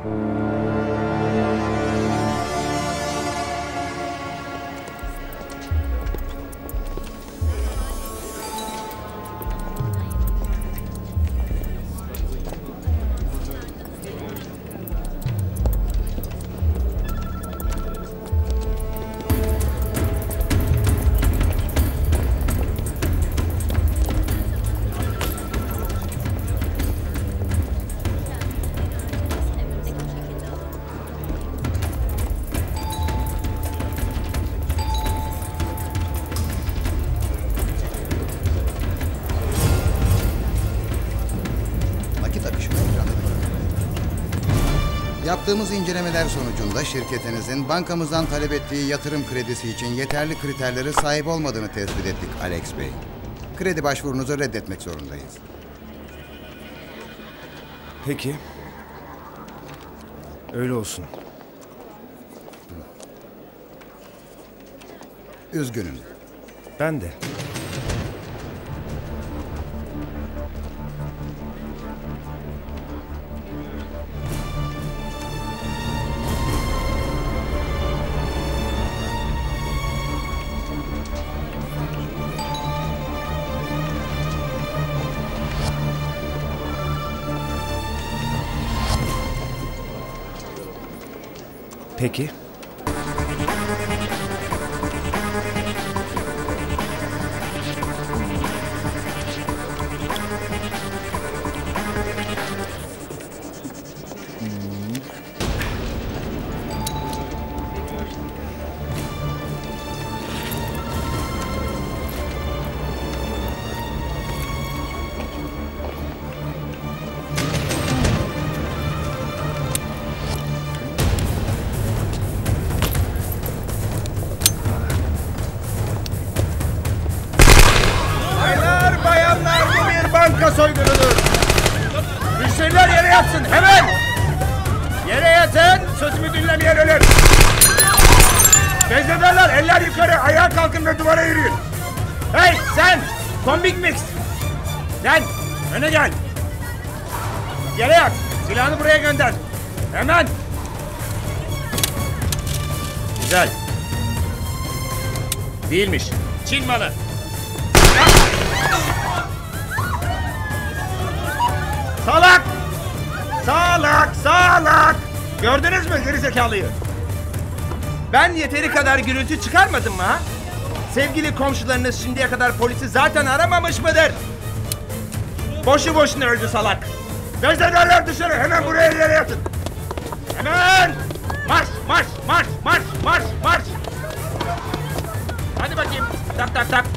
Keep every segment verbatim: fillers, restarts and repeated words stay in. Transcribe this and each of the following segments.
Yaptığımız incelemeler sonucunda şirketinizin bankamızdan talep ettiği yatırım kredisi için yeterli kriterlere sahip olmadığını tespit ettik Alex Bey. Kredi başvurunuzu reddetmek zorundayız. Peki. Öyle olsun. Üzgünüm. Ben de. Peki. Soygunudur. Müşteriler yere yatsın hemen. Yere yatın, sözümü dinlemeyen ölür. Teyzelerler eller yukarı, ayağa kalkın ve duvara yürüyün. Hey sen, Combik Mix. Sen öne gel. Yere yat, silahını buraya gönder. Hemen. Güzel. Değilmiş. Çin malı. Salak! Salak! Salak! Gördünüz mü gerizekalıyı? Ben yeteri kadar gürültü çıkarmadım mı ha? Sevgili komşularınız şimdiye kadar polisi zaten aramamış mıdır? Boşu boşuna öldü salak. Gözlerler dışarı, hemen buraya yere yatın. Hemen! Marş! Marş! Marş! Marş! Marş! Marş! Hadi bakayım. Tak tak tak.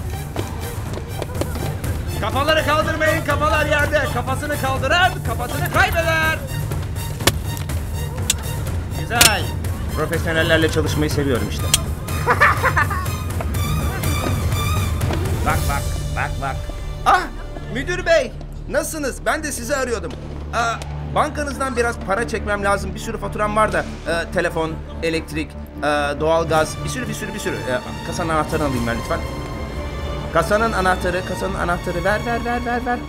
Kafaları kaldırmayın, kafalar yerde. Kafasını kaldıran, kafasını kaybeder. Güzel. Profesyonellerle çalışmayı seviyorum işte. Bak bak, bak bak. Ah, müdür bey. Nasılsınız? Ben de sizi arıyordum. Aa, bankanızdan biraz para çekmem lazım. Bir sürü faturam var da. Ee, telefon, elektrik, e, doğalgaz, bir sürü bir sürü bir sürü. Ee, kasanın anahtarını alayım ben lütfen. Kasanın anahtarı, kasanın anahtarı. Ver, ver, ver, ver, ver.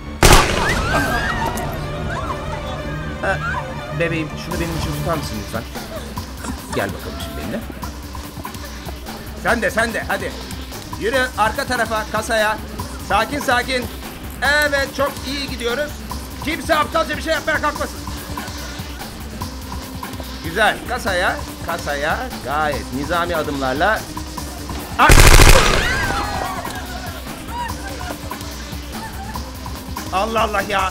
Ee, bebeğim, şunu benim için tutar mısın lütfen? Gel bakalım şimdi benimle. Sen de, sen de, hadi. Yürü arka tarafa, kasaya. Sakin sakin. Evet, çok iyi gidiyoruz. Kimse aptalca bir şey yapmaya kalkmasın. Güzel, kasaya, kasaya. Gayet nizami adımlarla. Ah! Allah Allah ya.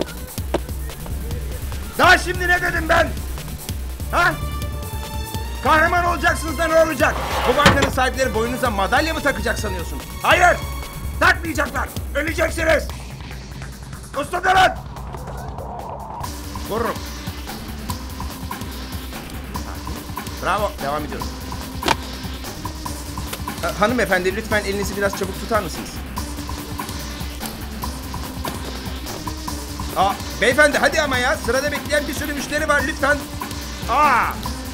Daha şimdi ne dedim ben? Ha? Kahraman olacaksınız da ne olacak? Bu bankanın sahipleri boynunuza madalya mı takacak sanıyorsun? Hayır! Takmayacaklar! Öleceksiniz! Usta durun! Vururum. Bravo, devam ediyoruz. Ee, hanımefendi lütfen elinizi biraz çabuk tutar mısınız? Aa, beyefendi hadi ama ya, sırada bekleyen bir sürü müşteri var lütfen. Aa!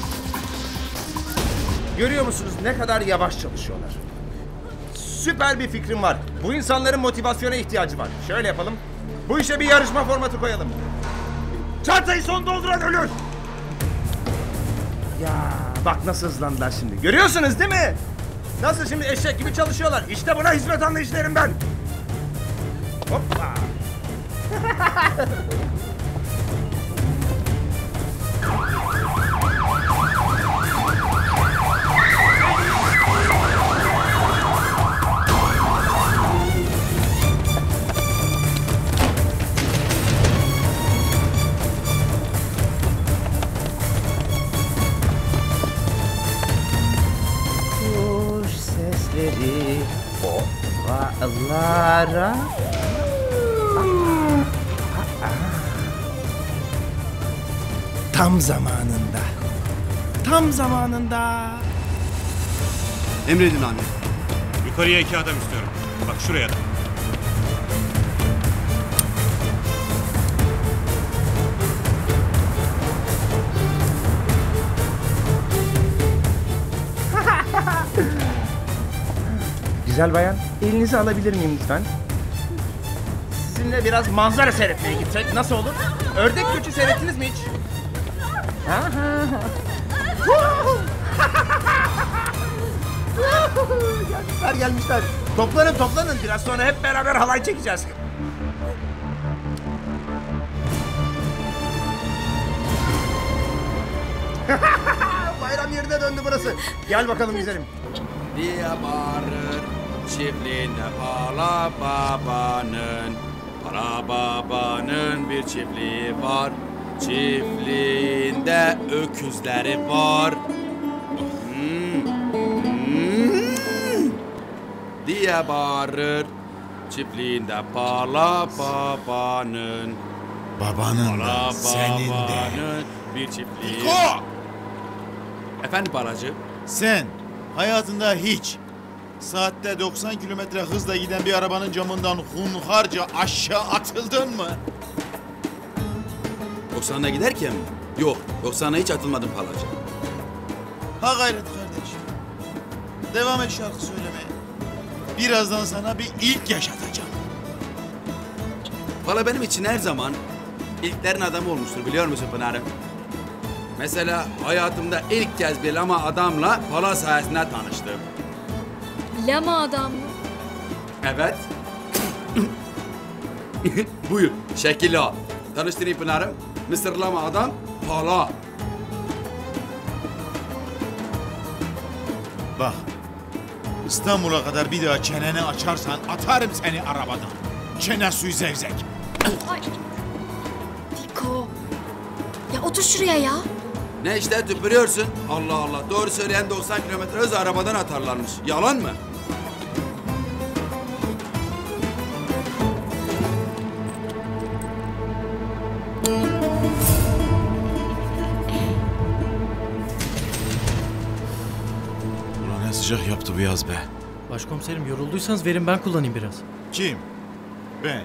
Görüyor musunuz ne kadar yavaş çalışıyorlar? Süper bir fikrim var. Bu insanların motivasyona ihtiyacı var. Şöyle yapalım. Bu işe bir yarışma formatı koyalım. Çantayı son dolduran ölür. Ya bak nasıl hızlandılar şimdi. Görüyorsunuz değil mi? Nasıl şimdi eşek gibi çalışıyorlar. İşte buna hizmet anlayışlarım ben. Hoppa. Kuş sesleri ovalara. Tam zamanında. Tam zamanında. Emredin amirim. Yukarıya iki adam istiyorum. Bak şuraya da. Güzel bayan, elinizi alabilir miyim lütfen? Sizinle biraz manzara seyretmeye gitsek nasıl olur? Ördek göçü seyrettiniz mi hiç? gelmişler gelmişler. Toplanın toplanın, biraz sonra hep beraber halay çekeceğiz. Bayram yerine döndü burası. Gel bakalım güzelim. Diye bağırır çiftliğinde Pala babanın. Pala babanın bir çiftliği var. Çiftliğinde öküzleri var. Hmm, hmm, diye bağırır çiftliğinde Pala babanın. Babanın da, Pala senin de. babanın bir çiftliği. Niko! Efendim Palacığım? Sen hayatında hiç saatte doksan kilometre hızla giden bir arabanın camından hunharca aşağı atıldın mı? doksan'a giderken mi? Yok, doksan'a hiç atılmadım Palacığım. Ha gayret kardeşim. Devam et şarkı söylemeye. Birazdan sana bir ilk yaşatacağım. Pala benim için her zaman ilklerin adamı olmuştur biliyor musun Pınar'ım? Mesela hayatımda ilk kez bir lama adamla Pala sayesinde tanıştım. Lama adam mı? Evet. Buyur, şekil o. Tanıştırayım Pınar'ım. Mısır lama adam Pala. Bak, İstanbul'a kadar bir daha çeneni açarsan atarım seni arabadan. Çene suyu zevzek. Ay. Fiko. Ya otur şuraya ya. Ne işte tüpürüyorsun? Allah Allah, doğru söyleyen doksan kilometre hız arabadan atarlarmış. Yalan mı? Ulan ne sıcak yaptı bu yaz be. Başkomiserim yorulduysanız verin ben kullanayım biraz. Kim? Ben.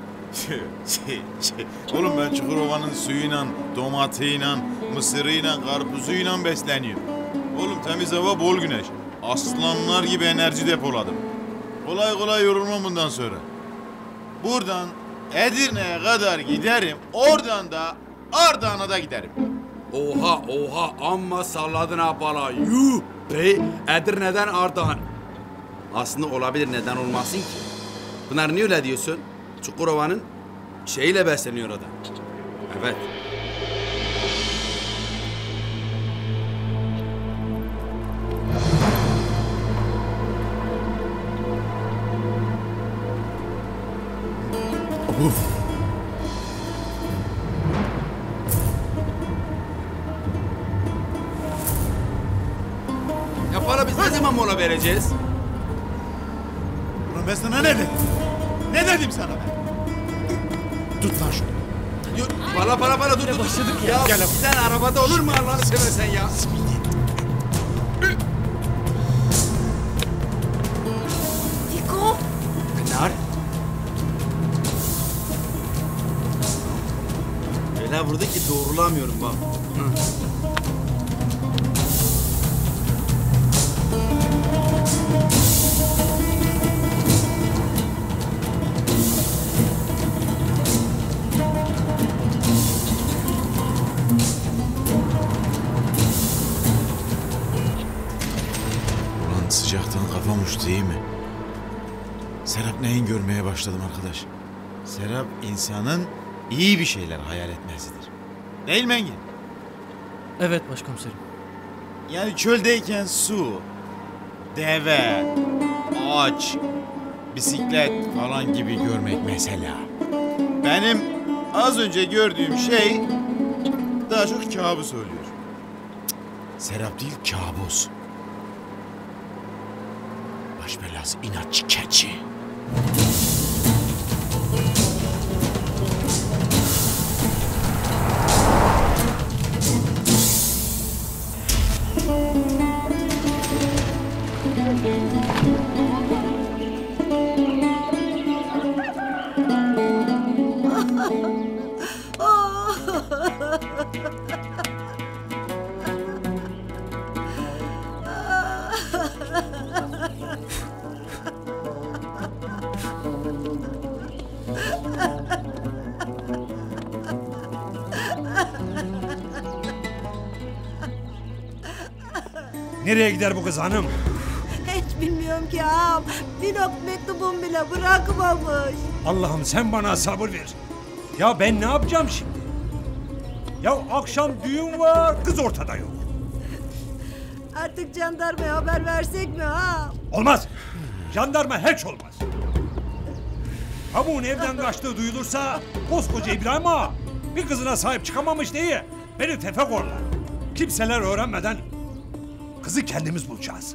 Oğlum ben Çukurova'nın suyuyla, domatıyla, mısırıyla, karpuzuyla besleniyorum. Oğlum temiz hava, bol güneş. Aslanlar gibi enerji depoladım. Kolay kolay yorulmam bundan sonra. Buradan Edirne'ye kadar giderim. Oradan da Ardahan'a da giderim. Oha oha amma salladın ha Pala. Yuh be, Edirne'den Ardahan. Aslında olabilir, neden olmasın ki? Pınar niye öyle diyorsun? Çukurova'nın şeyiyle besleniyor adam. Evet. Ya para biz ne zaman mola vereceğiz? Ulan ben sana ne dedim? Ne dedim sana ben? Tut lan şunu. Yo, para para para dur dur. dur. başladık ya. ya. Gel bir tane arabada olur mu Allah'ını seversen ya? Fiko. Pınar. Öyle vurdu ki doğrulamıyorum bak. Hı. konuştu değil mi? Serap neyin görmeye başladım arkadaş? Serap insanın iyi bir şeyler hayal etmesidir. Değil mi Engin? Evet başkomiserim. Yani çöldeyken su, deve, ağaç, bisiklet falan gibi görmek mesela. Benim az önce gördüğüm şey daha çok kabus oluyor. Cık, Serap değil, kabus. Baş belası inatçı keçi. Nereye gider bu kız hanım? Hiç bilmiyorum ki ağam. Bir not mektubum bile bırakmamış. Allah'ım sen bana sabır ver. Ya ben ne yapacağım şimdi? Ya akşam düğün var, kız ortada yok. Artık jandarmaya haber versek mi ağam? Olmaz. Jandarma hiç olmaz. Kamuğun evden kaçtığı duyulursa koskoca İbrahim Ağa bir kızına sahip çıkamamış diye beni tefekorlar. Kimseler öğrenmeden kızı kendimiz bulacağız.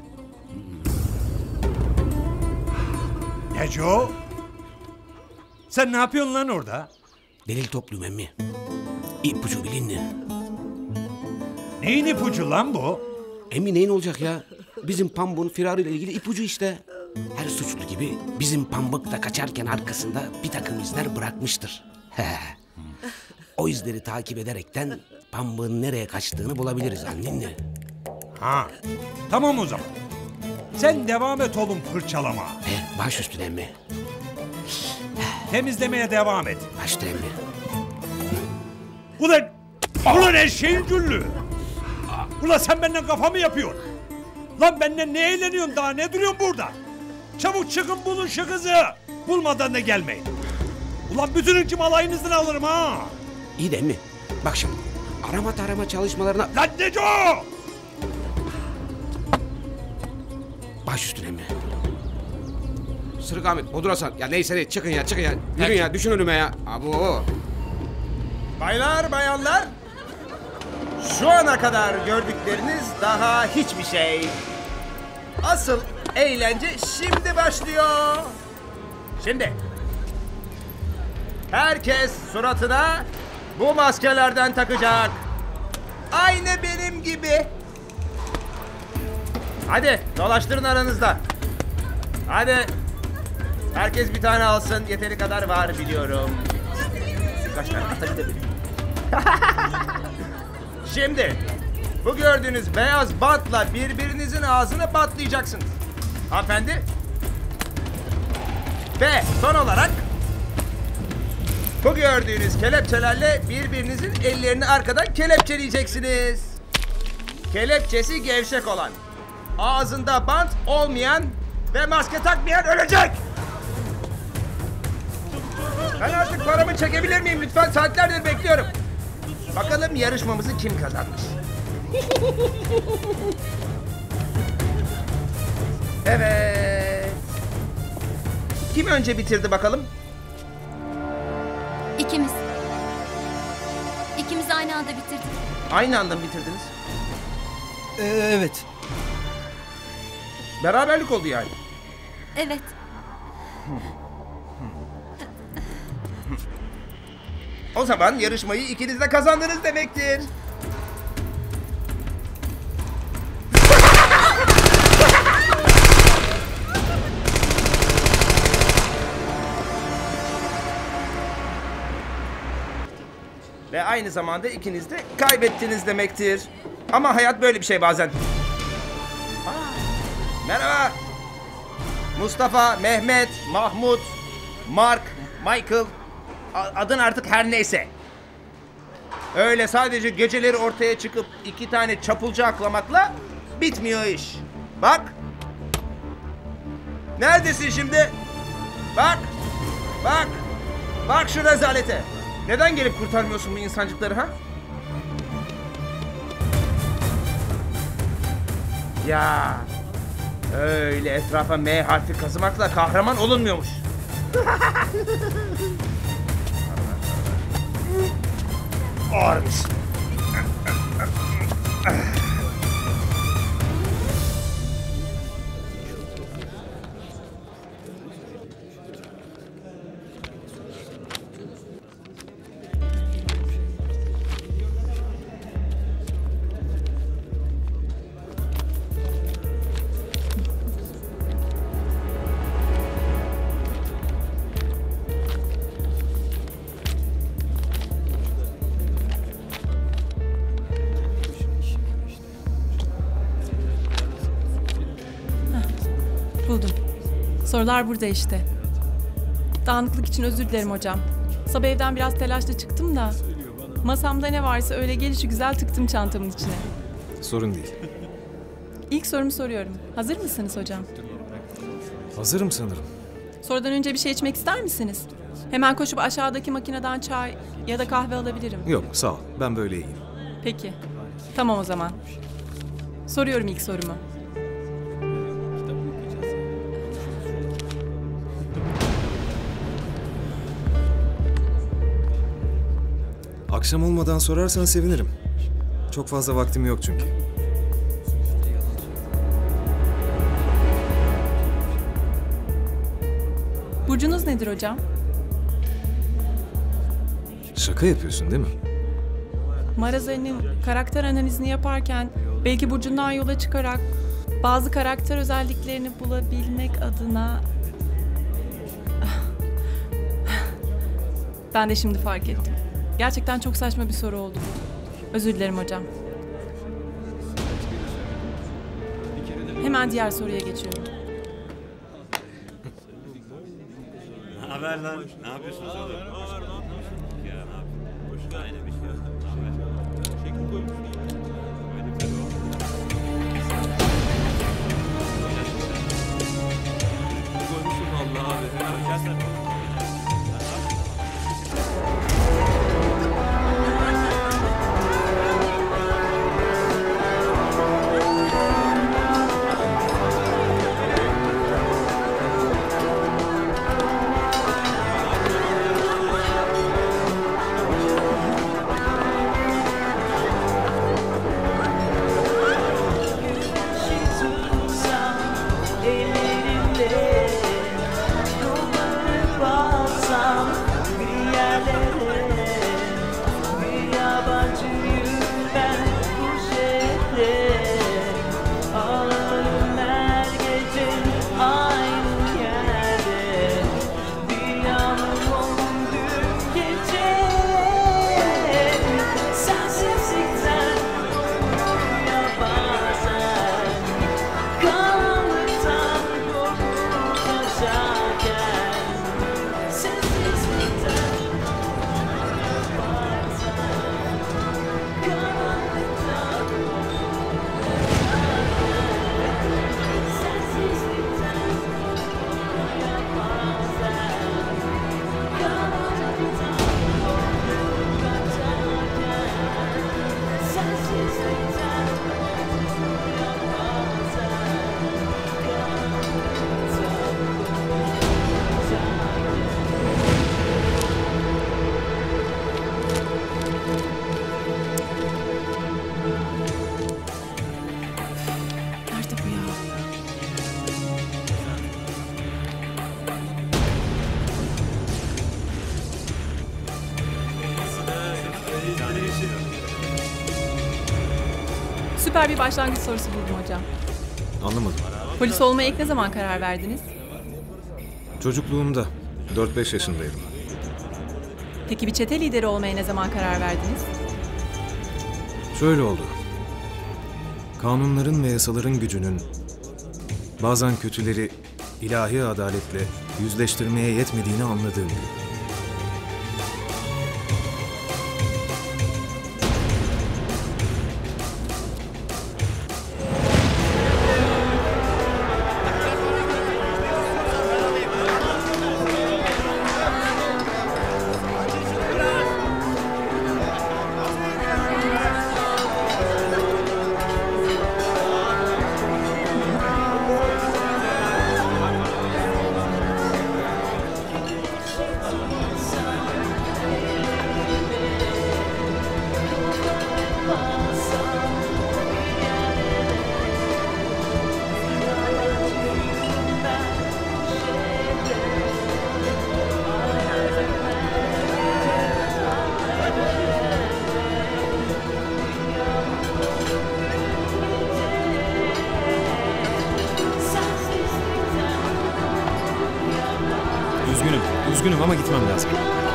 Neco? Sen ne yapıyorsun lan orada? Delil topluyorum emmi. İpucu bilinli. Neyin ipucu lan bu? Emmi neyin olacak ya? Bizim Pambuk'un firarıyla ilgili ipucu işte. Her suçlu gibi bizim Pambuk da kaçarken arkasında bir takım izler bırakmıştır. He. O izleri takip ederekten Pambuk'un nereye kaçtığını bulabiliriz annenle. Ha, tamam o zaman. Sen devam et oğlum fırçalama. He, baş üstüne emmi. Temizlemeye devam et. Baş üstüne emmi. Ulan, ulan eşeğin güllü. Ulan sen benden kafa mı yapıyorsun? Lan benden ne eğleniyorsun daha, ne duruyorsun burada? Çabuk çıkın bulun şu kızı. Bulmadan da gelmeyin. Ulan bütün kim alayınızdan alırım ha. İyi de emmi. Bak şimdi arama tarama çalışmalarına... Lan Neco! Baş üstüne emmi. Sırık Ahmet, Bodur Hasan. Ya neyse ne, çıkın ya, çıkın ya. Yürüyün ya, düşün önüme ya. Abo. Baylar, bayanlar. Şu ana kadar gördükleriniz daha hiçbir şey. Asıl eğlence şimdi başlıyor. Şimdi herkes suratına bu maskelerden takacak. Aynı benim gibi. Hadi dolaştırın aranızda. Hadi. Herkes bir tane alsın. Yeteri kadar var biliyorum. Kaç tane atabilirim. Şimdi bu gördüğünüz beyaz bantla birbirinizin ağzını bantlayacaksınız. Hanımefendi. Ve son olarak bu gördüğünüz kelepçelerle birbirinizin ellerini arkadan kelepçeleyeceksiniz. Kelepçesi gevşek olan, ağzında bant olmayan ve maske takmayan ölecek. Ben artık paramı çekebilir miyim? Lütfen, saatlerdir bekliyorum. Bakalım yarışmamızı kim kazanmış? Evet. Kim önce bitirdi bakalım? İkimiz. İkimiz aynı anda bitirdik. Aynı anda mı bitirdiniz? Ee, evet. Beraberlik oldu yani. Evet. O zaman yarışmayı ikiniz de kazandınız demektir. Ve aynı zamanda ikiniz de kaybettiniz demektir. Ama hayat böyle bir şey bazen. Aa, merhaba. Mustafa, Mehmet, Mahmut, Mark, Michael. Adın artık her neyse. Öyle sadece geceleri ortaya çıkıp iki tane çapulcu aklamakla bitmiyor iş. Bak. Neredesin şimdi? Bak. Bak. Bak şu rezalete. Neden gelip kurtarmıyorsun bu insancıkları ha? Ya. Öyle etrafa M harfi kazımakla kahraman olunmuyormuş. Ağırmış. Buldum. Sorular burada işte. Dağınıklık için özür dilerim hocam. Sabah evden biraz telaşla çıktım da masamda ne varsa öyle gelişi güzel tıktım çantamın içine. Sorun değil. İlk sorumu soruyorum. Hazır mısınız hocam? Hazırım sanırım. Sorudan önce bir şey içmek ister misiniz? Hemen koşup aşağıdaki makineden çay ya da kahve alabilirim. Yok sağ ol. Ben böyle iyiyim. Peki. Tamam o zaman. Soruyorum ilk sorumu. Akşam olmadan sorarsan sevinirim. Çok fazla vaktim yok çünkü. Burcunuz nedir hocam? Şaka yapıyorsun değil mi? Marazeli'nin karakter analizini yaparken belki burcundan yola çıkarak bazı karakter özelliklerini bulabilmek adına... Ben de şimdi fark ettim. Gerçekten çok saçma bir soru oldu. Özür dilerim hocam. Hemen diğer soruya geçiyorum. Ne haber lan? Ne yapıyorsunuz oğlum? Ya ne yapıyorsun? Aynı bir şey yok. Şekil koymuş. Koymuşum vallahi abi. Süper bir başlangıç sorusu buldum hocam. Anlamadım. Polis olmaya ilk ne zaman karar verdiniz? Çocukluğumda. dört beş yaşındaydım. Peki bir çete lideri olmaya ne zaman karar verdiniz? Şöyle oldu. Kanunların ve yasaların gücünün bazen kötüleri ilahi adaletle yüzleştirmeye yetmediğini anladığım gün. Üzgünüm ama gitmem lazım.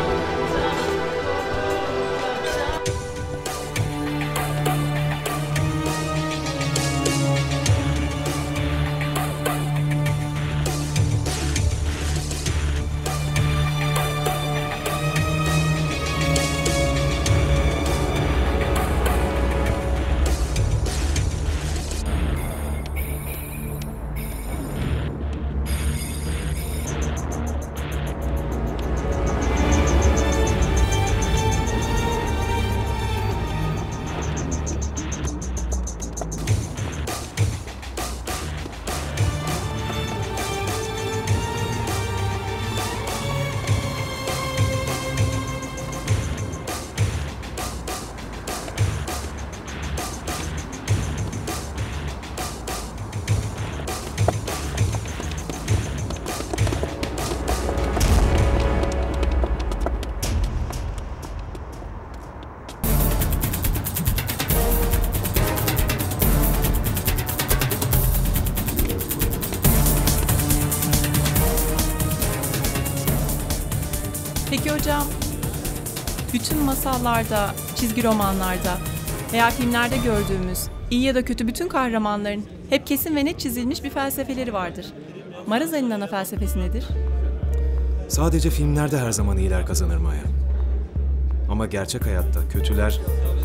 Peki hocam, bütün masallarda, çizgi romanlarda veya filmlerde gördüğümüz iyi ya da kötü bütün kahramanların hep kesin ve net çizilmiş bir felsefeleri vardır. Marazali'nin ana felsefesi nedir? Sadece filmlerde her zaman iyiler kazanır Maya. Ama gerçek hayatta kötüler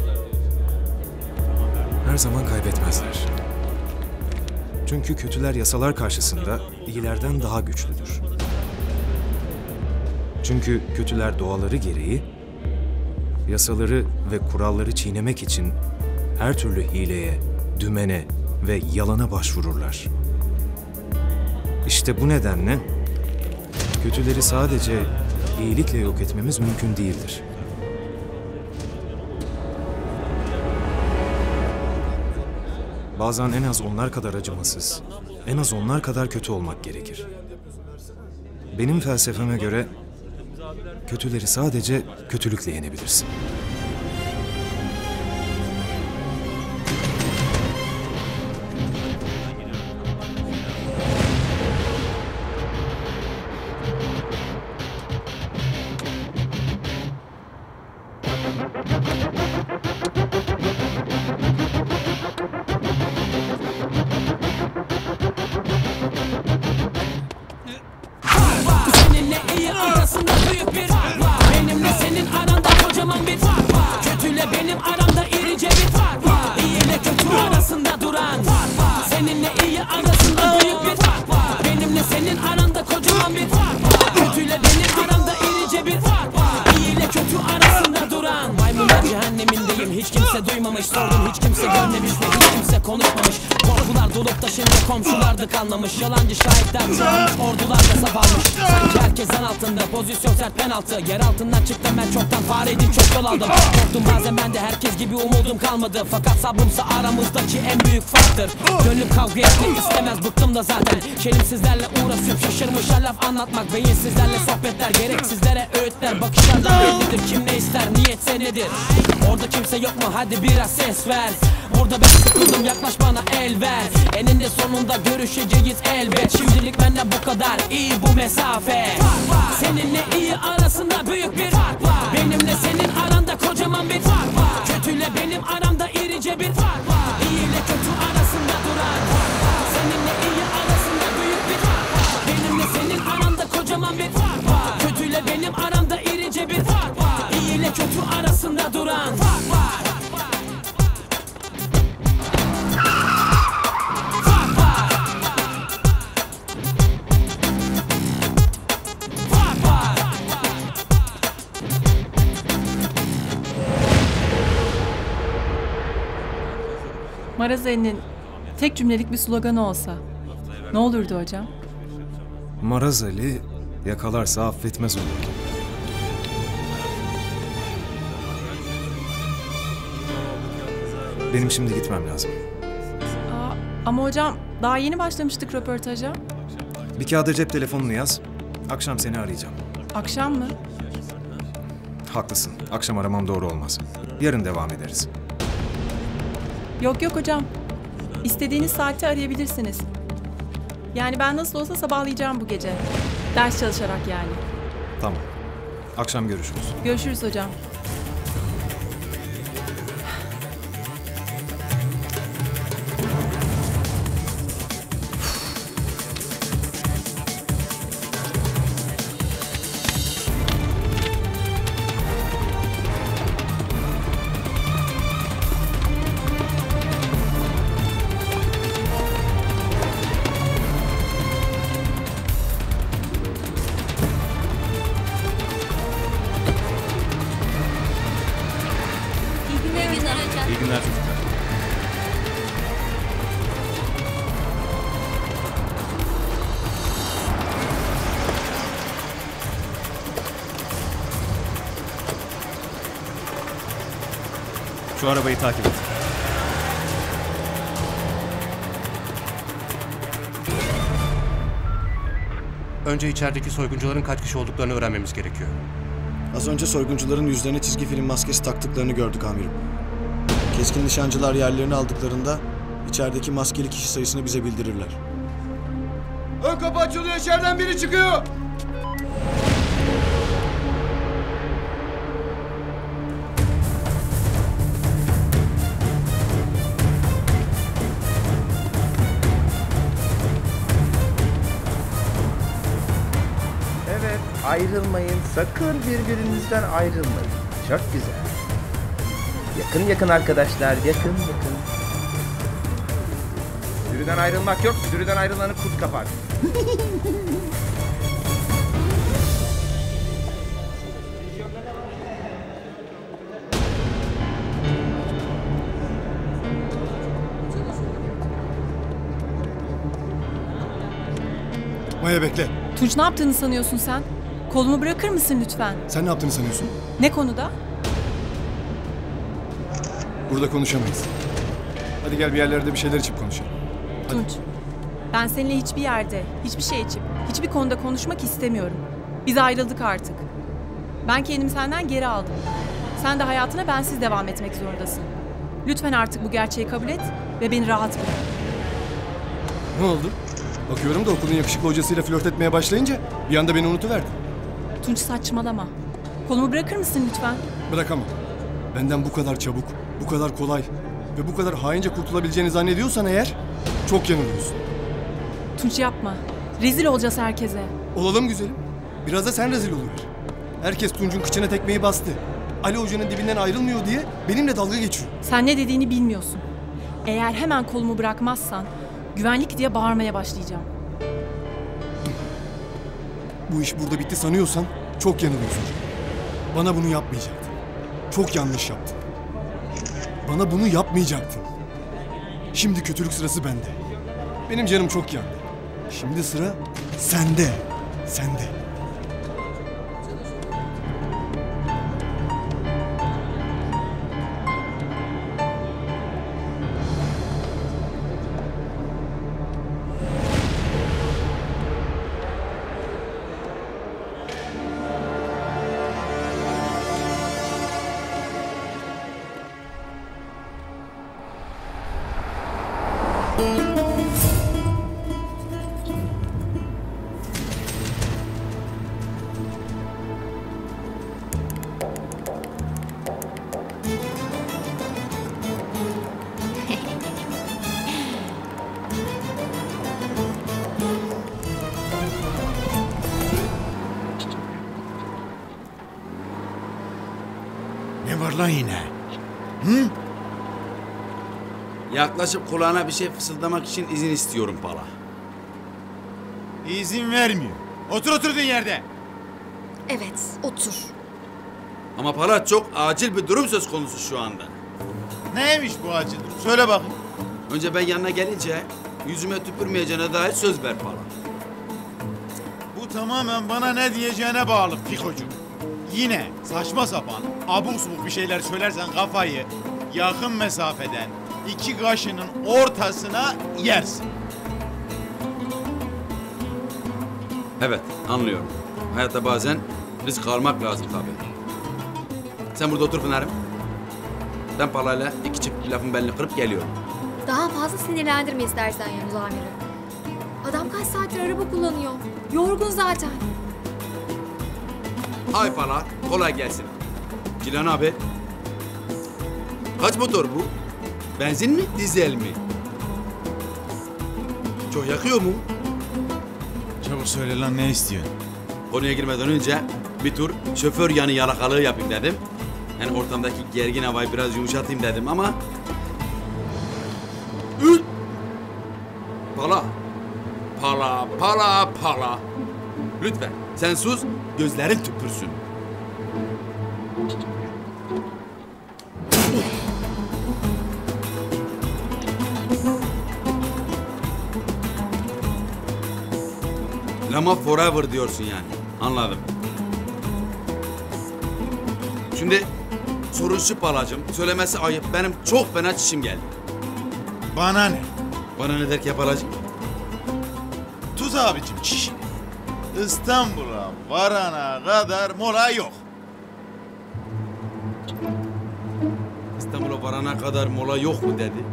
her zaman kaybetmezler. Çünkü kötüler yasalar karşısında iyilerden daha güçlüdür. Çünkü kötüler doğaları gereği yasaları ve kuralları çiğnemek için her türlü hileye, dümene ve yalana başvururlar. İşte bu nedenle kötüleri sadece iyilikle yok etmemiz mümkün değildir. Bazen en az onlar kadar acımasız, en az onlar kadar kötü olmak gerekir. Benim felsefeme göre kötüleri sadece kötülükle yenebilirsin. Seninle iyi arasında büyük bir fark var. Benimle senin aranda kocaman bir fark var. Kötüyle benim aramda irice bir fark var. İyi ile kötü arasında duran fark var. Seninle iyi arasında büyük bir fark var. Benimle senin aranda kocaman bir fark var. Kötüyle benim aramda irice bir fark var. İyi ile kötü arasında duran. Maymunlar cehennemindeyim, hiç kimse duymamış. Sordum, hiç kimse görmemiş ve hiç kimse konuşmamış. Korkular dolup taşınca komşular da kanlamış. Yalancı şahitler çoğalmış, ordular da saf almış. Sanki herkes zan altında, pozisyon sert penaltı. Yer altından çıktım ben çoktan, fareydim çok yol aldım. Korktum bazen ben de, herkes gibi umudum kalmadı. Fakat sabrımsa aramızdaki en büyük farktır. Gönlüm kavga etmek istemez, bıktım da zaten. Kelimsizlerle uğraşıp şaşırmışlar laf anlatmak. Beyinsizlerle sohbetler, gereksizlere öğütler. Bakışlardan bellidir kim ne ister, niyetse nedir. Orada kimse yok mu, hadi biraz ses ver. Burada ben sıkıldım, yaklaş bana el ver. Eninde sonunda görüşeceğiz elbet. Şimdilik benden bu kadar, iyi bu mesafe. Seninle iyi arasında büyük bir fark var. Benimle senin aranda kocaman bir fark var. Kötüyle benim aramda irice bir fark var. İyi ile kötü arasında duran fark var. Seninle iyi arasında büyük bir fark var. Benimle senin aranda kocaman bir fark var. Kötüyle benim aramda irice bir fark var. İyi ile kötü arasında duran fark var. Marazali'nin tek cümlelik bir sloganı olsa ne olurdu hocam? Marazali yakalarsa affetmez olurdu. Benim şimdi gitmem lazım. Aa, ama hocam daha yeni başlamıştık röportaja. Bir kağıda cep telefonunu yaz. Akşam seni arayacağım. Akşam mı? Haklısın. Akşam aramam doğru olmaz. Yarın devam ederiz. Yok yok hocam. İstediğiniz saatte arayabilirsiniz. Yani ben nasıl olsa sabahlayacağım bu gece. Ders çalışarak yani. Tamam. Akşam görüşürüz. Görüşürüz hocam. İyi günler çocuklar. Şu arabayı takip et. Önce içerideki soyguncuların kaç kişi olduklarını öğrenmemiz gerekiyor. Az önce soyguncuların yüzlerine çizgi film maskesi taktıklarını gördük amirim. Keskin nişancılar yerlerini aldıklarında içerideki maskeli kişi sayısını bize bildirirler. Ön kapı açılıyor, içeriden biri çıkıyor. Evet, ayrılmayın. Sakın birbirinizden ayrılmayın. Çok güzel. Yakın yakın arkadaşlar, yakın yakın. Sürüden ayrılmak yok, sürüden ayrılanı kurt kapar. Maya bekle. Tunç, ne yaptığını sanıyorsun sen? Kolumu bırakır mısın lütfen? Sen ne yaptığını sanıyorsun? Ne konuda? Burada konuşamayız. Hadi gel bir yerlerde bir şeyler içip konuşalım. Tunç, ben seninle hiçbir yerde, hiçbir şey içip, hiçbir konuda konuşmak istemiyorum. Biz ayrıldık artık. Ben kendimi senden geri aldım. Sen de hayatına bensiz devam etmek zorundasın. Lütfen artık bu gerçeği kabul et ve beni rahat bırak. Ne oldu? Bakıyorum da okulun yakışıklı hocasıyla flört etmeye başlayınca bir anda beni unutuverdin. Tunç, saçmalama. Kolumu bırakır mısın lütfen? Bırakamam. Benden bu kadar çabuk, bu kadar kolay ve bu kadar haince kurtulabileceğini zannediyorsan eğer çok yanılıyorsun. Tunç, yapma. Rezil olacağız herkese. Olalım güzelim. Biraz da sen rezil oluver. Herkes Tunç'un kıçına tekmeyi bastı. Ali Hoca'nın dibinden ayrılmıyor diye benimle dalga geçiyor. Sen ne dediğini bilmiyorsun. Eğer hemen kolumu bırakmazsan güvenlik diye bağırmaya başlayacağım. Bu iş burada bitti sanıyorsan çok yanılıyorsun. Bana bunu yapmayacaktın. Çok yanlış yaptın. Bana bunu yapmayacaktın. Şimdi kötülük sırası bende. Benim canım çok yandı. Şimdi sıra sende. Sende. Ne var lan yine? Hı? Yaklaşıp kulağına bir şey fısıldamak için izin istiyorum Pala. İzin vermiyor. Otur oturduğun yerde. Evet, otur. Ama Pala, çok acil bir durum söz konusu şu anda. Neymiş bu acil durum? Söyle bakayım. Önce ben yanına gelince yüzüme tüpürmeyeceğine dair söz ver Pala. Bu tamamen bana ne diyeceğine bağlı Pikocuğum. Yine saçma sapan, abuk subuk bir şeyler söylersen kafayı yakın mesafeden iki kaşının ortasına yersin. Evet, anlıyorum. Hayatta bazen risk almak lazım tabii. Sen burada otur Pınar'ım. Ben Pala'yla iki çift lafın belini kırıp geliyorum. Daha fazla sinirlendirme istersen Yavuz amiri. Adam kaç saattir araba kullanıyor. Yorgun zaten. Hay pala, kolay gelsin. Cilan abi. Kaç motor bu? Benzin mi, dizel mi? Çok yakıyor mu? Çabuk söyle lan, ne istiyorsun? Konuya girmeden önce bir tur şoför yanı yalakalığı yapayım dedim. Yani ortamdaki gergin havayı biraz yumuşatayım dedim ama... Ü! Pala. Pala, pala, pala. Lütfen sen sus, gözlerin tüpürsün. Lama forever diyorsun yani. Anladım. Şimdi sorun şu palacığım. Söylemesi ayıp. Benim çok fena çişim geldi. Bana ne? Bana ne der ki palacığım? Tut abicim çişini. İstanbul'a varana kadar mola yok. İstanbul'a varana kadar mola yok mu dedi.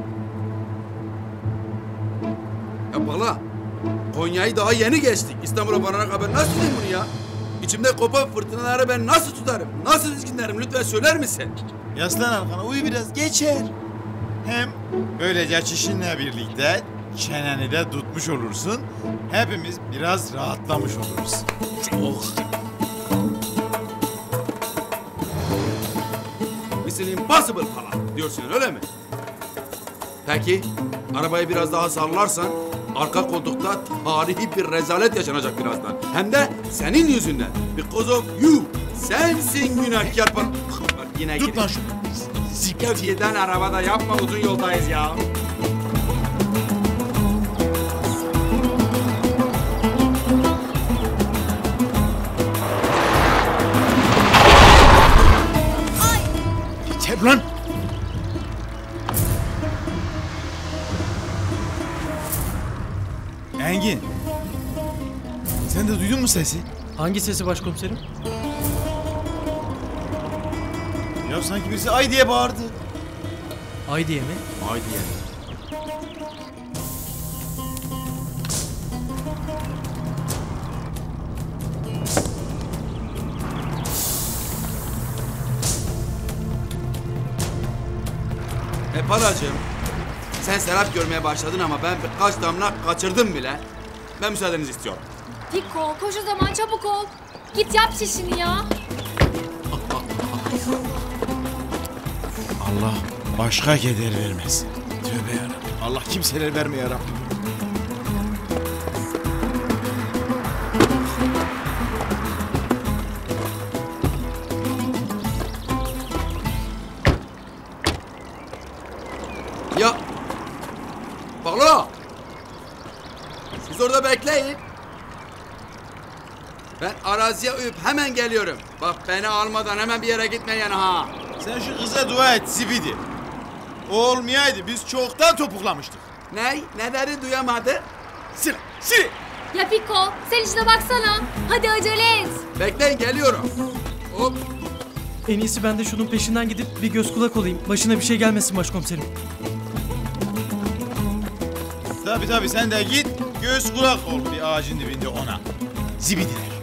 Ya pala, Konya'yı daha yeni geçtik. İstanbul'a varana kadar nasıl diyeyim bunu ya? İçimde kopan fırtınaları ben nasıl tutarım? Nasıl dizginlerim? Lütfen söyler misin? Yaslan arkana, uyu biraz, geçer. Hem böylece çişinle birlikte çeneni de tutmuş olursun. Hepimiz biraz rahatlamış oluruz. Oh. Mission impossible falan diyorsun öyle mi? Peki arabayı biraz daha sallarsan arka koltukta tarihi bir rezalet yaşanacak birazdan. Hem de senin yüzünden. Because of you. Sensin günahkar falan. Bak yine Tut lan şunu. Zikaviyeden arabada yapma, uzun yoldayız ya. Yeter lan. Engin. Sen de duydun mu sesi? Hangi sesi başkomiserim? Ya sanki birisi ay diye bağırdı. Ay diye mi? Ay diye. E palacığım, sen serap görmeye başladın ama ben birkaç damla kaçırdım bile. Ben müsaadenizi istiyorum. Fiko koş o zaman çabuk ol. Git yap çişini ya. Allah başka keder vermesin. Tövbe yarabbim. Allah kimseler verme yarabbim. Ya! Pablo! Siz orada bekleyin. Ben araziye uyup hemen geliyorum. Bak beni almadan hemen bir yere gitmeyin ha. Sen şu kıza dua et zibidi. O olmayaydı biz çoktan topuklamıştık. Ne? Ne dedi duyamadı? Sil, sil. Ya Fiko sen işine baksana. Hadi acele et. Bekleyin geliyorum. Hop. En iyisi ben de şunun peşinden gidip bir göz kulak olayım. Başına bir şey gelmesin başkomiserim. Tabii tabii sen de git göz kulak ol bir ağacın dibinde ona. Zibidiler.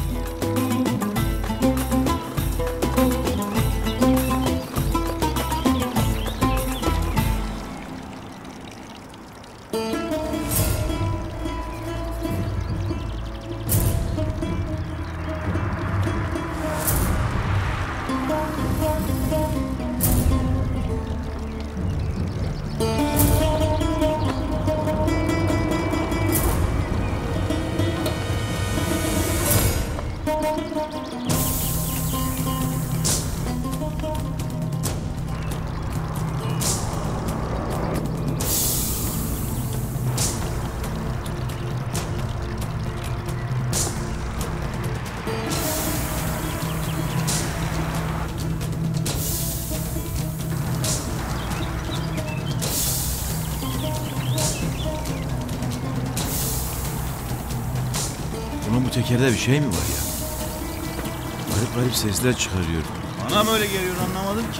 Ulan bu tekerde bir şey mi var ya? Garip garip sesler çıkarıyor. Bana mı öyle geliyor anlamadım ki.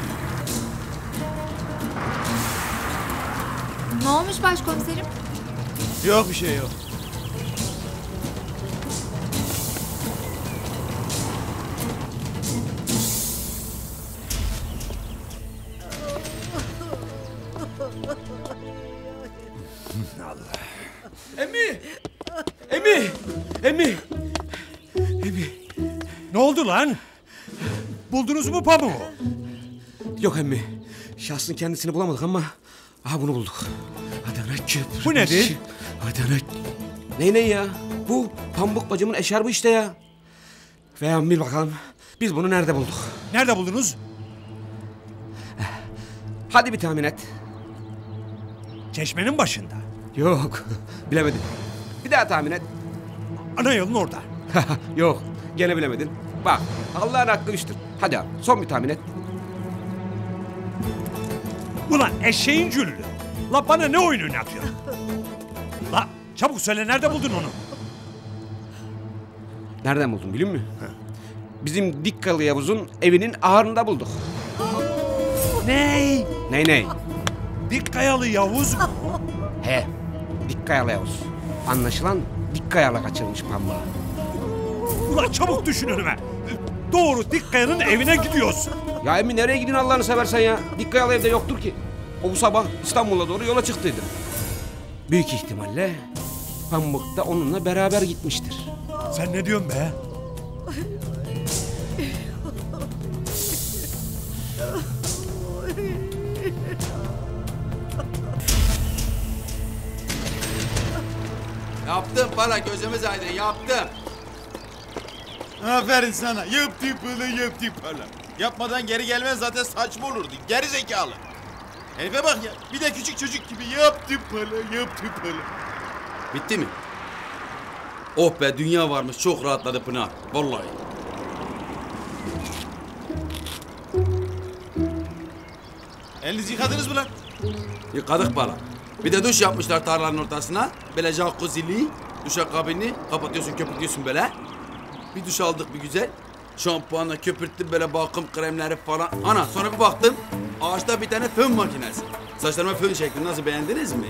Ne olmuş başkomiserim? Yok bir şey yok. Allah. Emmi! Emmi! Emmi! Emmi! Ne oldu lan? Buldunuz mu pamuğu? Yok emmi. Şahsın kendisini bulamadık ama aha bunu bulduk. Adana köprü. Bu nedir? Adana... Ne ne ya? Bu Pambuk bacımın eşarbı işte ya. Ve bil bakalım biz bunu nerede bulduk? Nerede buldunuz? Hadi bir tahmin et. Çeşmenin başında. Yok bilemedim. Bir daha tahmin et. Ana yolun orada. Yok gene bilemedin. Bak Allah'ın aklı üçtür. Hadi abi son bir tahmin et. Ulan eşeğin cüllü. La bana ne oyun oynatıyorsun? La çabuk söyle nerede buldun onu? Nereden buldun biliyor musun? Bizim Dikkalı Yavuz'un evinin ahırında bulduk. Ney? Ney ney? Dikkayalı Yavuz mu? He, Dikkayalı Yavuz. Anlaşılan Dikkaya'la kaçırmış pambuğu. Ulan çabuk düşün önüme. Doğru Dikkaya'nın evine gidiyorsun. Ya emmi nereye gidiyorsun Allah'ını seversen ya? Dikkayalı evde yoktur ki. O bu sabah İstanbul'a doğru yola çıktıydı. Büyük ihtimalle Pambuk da onunla beraber gitmiştir. Sen ne diyorsun be? Yaptım para gözümüz aydın yaptım. Aferin sana. Yaptı pılı yaptı pılı. Yapmadan geri gelmez zaten saçma olurdu. Geri zekalı. Herife bak ya. Bir de küçük çocuk gibi yaptı pılı yaptı pılı. Bitti mi? Oh be dünya varmış çok rahatladı Pınar. Vallahi. Elinizi yıkadınız mı lan? Yıkadık bala. Bir de duş yapmışlar tarlanın ortasına. Böyle jacuzzi'li. Duşakabini kapatıyorsun köpürtüyorsun böyle. Bir duş aldık bir güzel. Şampuanla köpürttüm böyle bakım kremleri falan. Ana sonra bir baktım. Ağaçta bir tane fön makinesi. Saçlarıma fön çektim. Nasıl beğendiniz mi?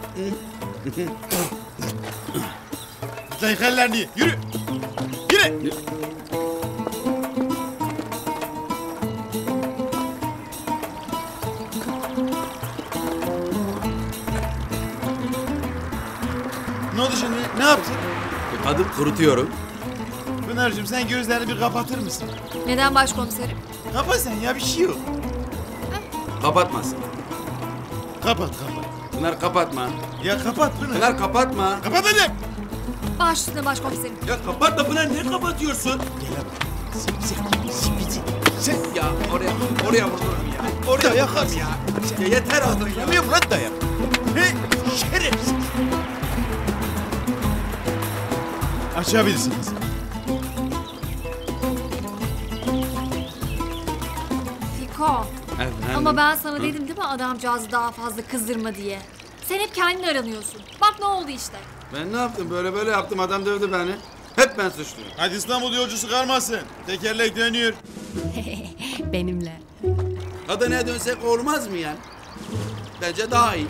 Lan yıka ellerini. Yürü. Yürü. Ne oldu şimdi? Ne yaptın? Yıkadım kurutuyorum. Pınar'cığım sen gözlerini bir kapatır mısın? Neden başkomiserim? Kapat sen ya bir şey yok. Kapatmasın. Kapat kapat. Pınar kapatma. Ya kapat Pınar. Pınar kapatma. Kapat hadi. Baş üstüne başkomiserim. Ya kapat da Pınar niye kapatıyorsun? Gel abi. Sipiti. Sen ya oraya oraya vururum ya. Oraya Dayak vururum at. ya. Ya yeter artık ya. Yemiyorum lan dayak. He? Şerefsiz. Açabilirsiniz. Fiko. Efendim? Ama ben sana Hı? dedim değil mi adamcağızı daha fazla kızdırma diye. Sen hep kendini aranıyorsun. Bak ne oldu işte. Ben ne yaptım? Böyle böyle yaptım. Adam dövdü beni. Hep ben suçluyum. Hadi İstanbul yolcusu kalmasın. Tekerlek dönüyor. Benimle. Adana'ya dönsek olmaz mı yani? Bence daha iyi.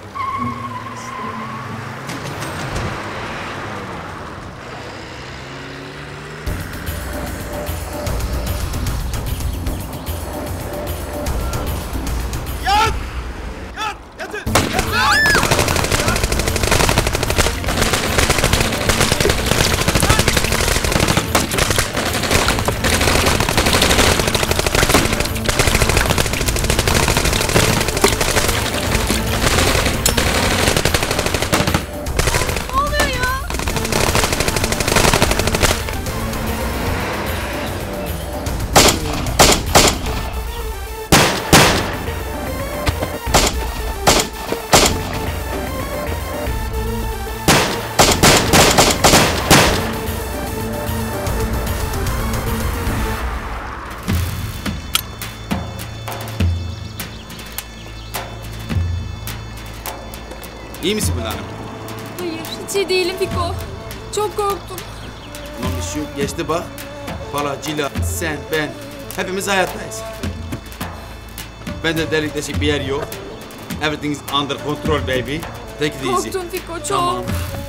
Yat! Yat! Yatın! Yatın! Ne oluyor ya? İyi misin Pınar Hanım? Hayır hiç iyi değilim Fiko. Çok korktum. Tamam bir şey yok. Geçti bak. Pala, Cila, sen, ben. Hepimiz hayattayız. Bende delik deşik bir yer yok. Everything is under control baby. Take it easy. Korktum Fiko çok. Tamam.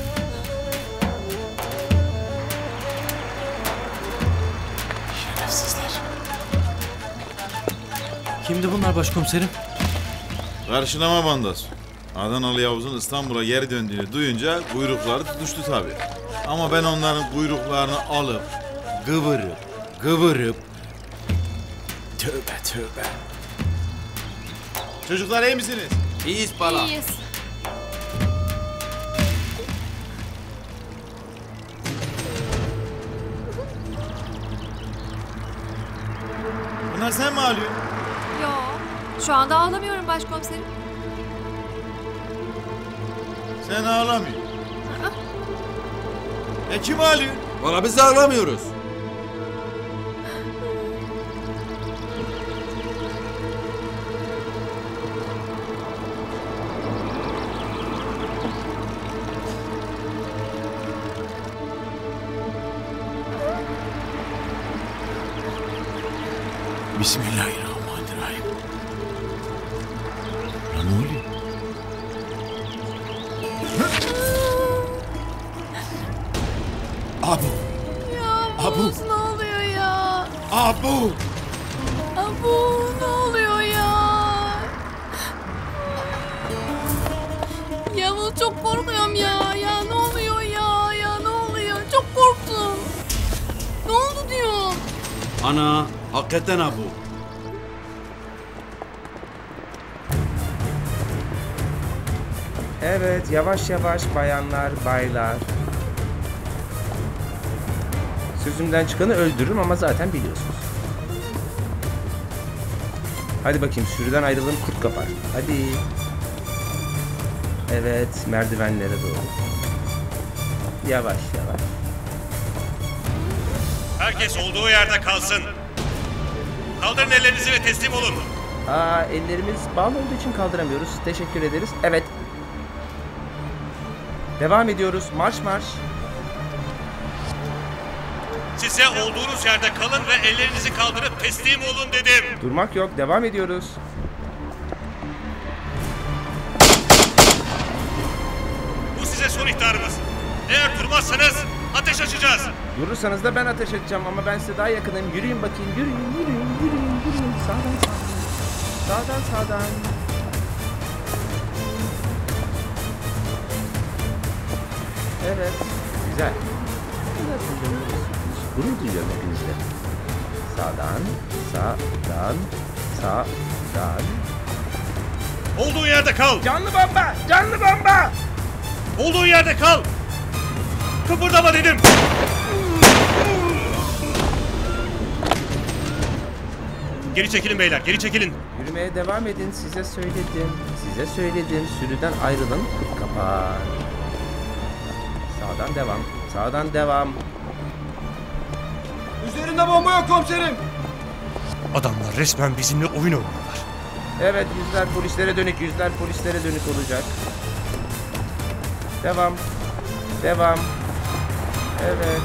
Şerefsizler. Kimdi bunlar başkomiserim? Karşılama bandası. Adanalı Yavuz'un İstanbul'a geri döndüğünü duyunca kuyrukları tutuştu tabii. Ama ben onların kuyruklarını alıp, kıvırıp, kıvırıp... Tövbe tövbe. Çocuklar iyi misiniz? İyiyiz bala. İyiyiz. Bunlar sen mi ağlıyorsun? Yo. Şu anda ağlamıyorum başkomiserim. Sen ağlamıyorsun. E kim ağlıyor? Valla biz de ağlamıyoruz. Bismillahirrahmanirrahim. Lan ne oluyor? Abu. Ya Abu. ne oluyor ya? Abu. Abu ne oluyor ya? Yavuz çok korkuyorum ya. Ya ne oluyor ya? Ya ne oluyor? Çok korktum. Ne oldu diyor. Ana, hakikaten ha bu. Evet, yavaş yavaş bayanlar, baylar. Sözümden çıkanı öldürürüm ama zaten biliyorsunuz. Hadi bakayım, sürüden ayrılın, kurt kapar. Hadi. Evet, merdivenlere doğru. Yavaş yavaş. Herkes olduğu yerde kalsın. Kaldırın ellerinizi ve teslim olun. Aa, ellerimiz bağlı olduğu için kaldıramıyoruz. Teşekkür ederiz. Evet. Devam ediyoruz. Marş marş. Size olduğunuz yerde kalın ve ellerinizi kaldırıp teslim olun dedim. Durmak yok. Devam ediyoruz. Bu size son ihtarımız. Eğer durmazsanız ateş açacağız. Durursanız da ben ateş edeceğim ama ben size daha yakınım. Yürüyün bakayım. Yürüyün, yürüyün, yürüyün, yürüyün. Sağdan sağdan. Sağdan sağdan. Evet. Güzel. Gurur duyuyorum hepinizle. Sağdan, sağdan, sağdan. Olduğun yerde kal. Canlı bomba! Canlı bomba! Olduğun yerde kal. Kıpırdama dedim. Geri çekilin beyler, geri çekilin. Yürümeye devam edin. Size söyledim. Size söyledim. Sürüden ayrılın. Kurt kapar. Sağdan devam. Sağdan devam. Üzerinde bomba yok komiserim. Adamlar resmen bizimle oyun oynuyorlar. Evet, yüzler polislere dönük, yüzler polislere dönük olacak. Devam. Devam. Evet.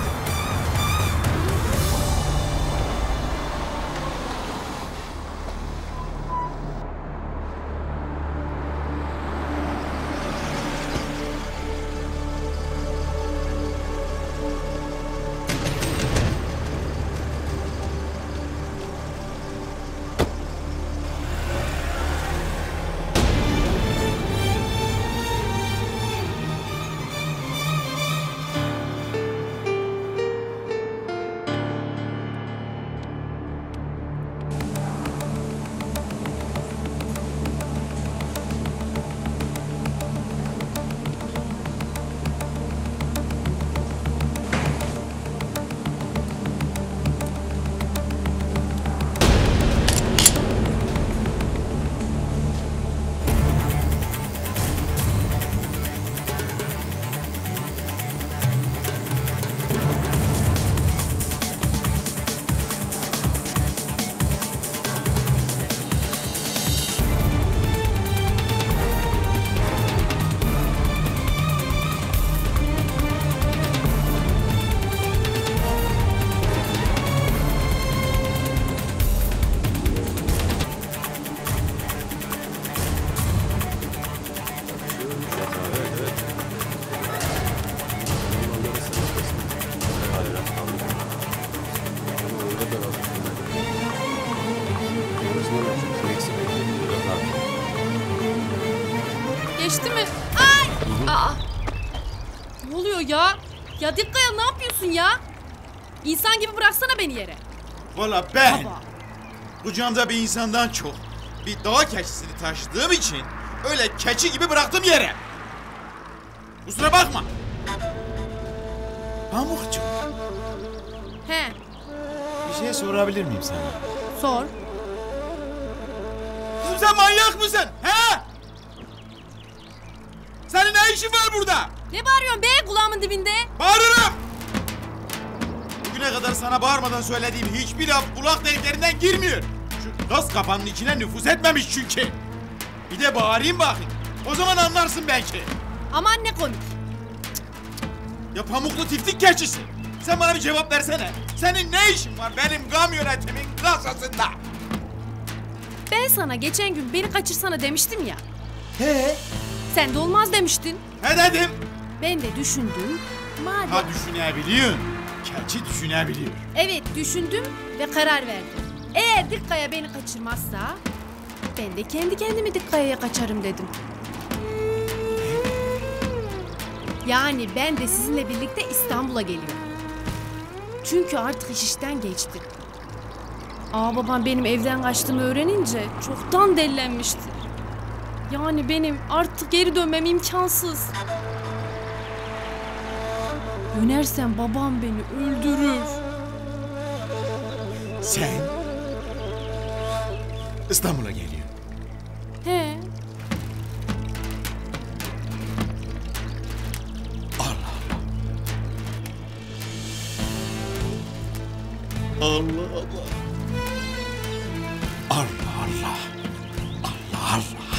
Geçti mi? Ay! Aa! Ne oluyor ya? Ya Dikkaya ne yapıyorsun ya? İnsan gibi bıraksana beni yere. Valla ben kucağımda bir insandan çok bir dağ keçisini taşıdığım için öyle keçi gibi bıraktım yere. Kusura bakma. Pamukçu. He, Bir şey sorabilir miyim sana? sor. Kızım sen manyak mısın? He? Senin ne işin var burada? Ne bağırıyorsun be kulağımın dibinde? Bağırırım! Bugüne kadar sana bağırmadan söylediğim hiçbir laf kulak deliklerinden girmiyor. Şu gaz kapanın içine nüfuz etmemiş çünkü. Bir de bağırayım bakayım. O zaman anlarsın belki. Aman ne komik. Ya pamuklu tiftik keçisi. Sen bana bir cevap versene. Senin ne işin var benim kamyonetimin kasasında? Ben sana geçen gün beni kaçırsana demiştim ya. He? Sen de olmaz demiştin. Ne dedim? Ben de düşündüm. Madem... Ha düşünebiliyorsun. Keçi düşünebiliyor. Evet düşündüm ve karar verdim. Eğer Dikkaya beni kaçırmazsa ben de kendi kendimi Dikkaya'ya kaçarım dedim. Yani ben de sizinle birlikte İstanbul'a geliyorum. Çünkü artık iş işten geçti. Aa babam benim evden kaçtığımı öğrenince çoktan delilenmişti. Yani benim artık geri dönmem imkansız. Dönersem babam beni öldürür. Sen İstanbul'a geliyorsun. He. Allah Allah. Allah Allah. Allah Allah.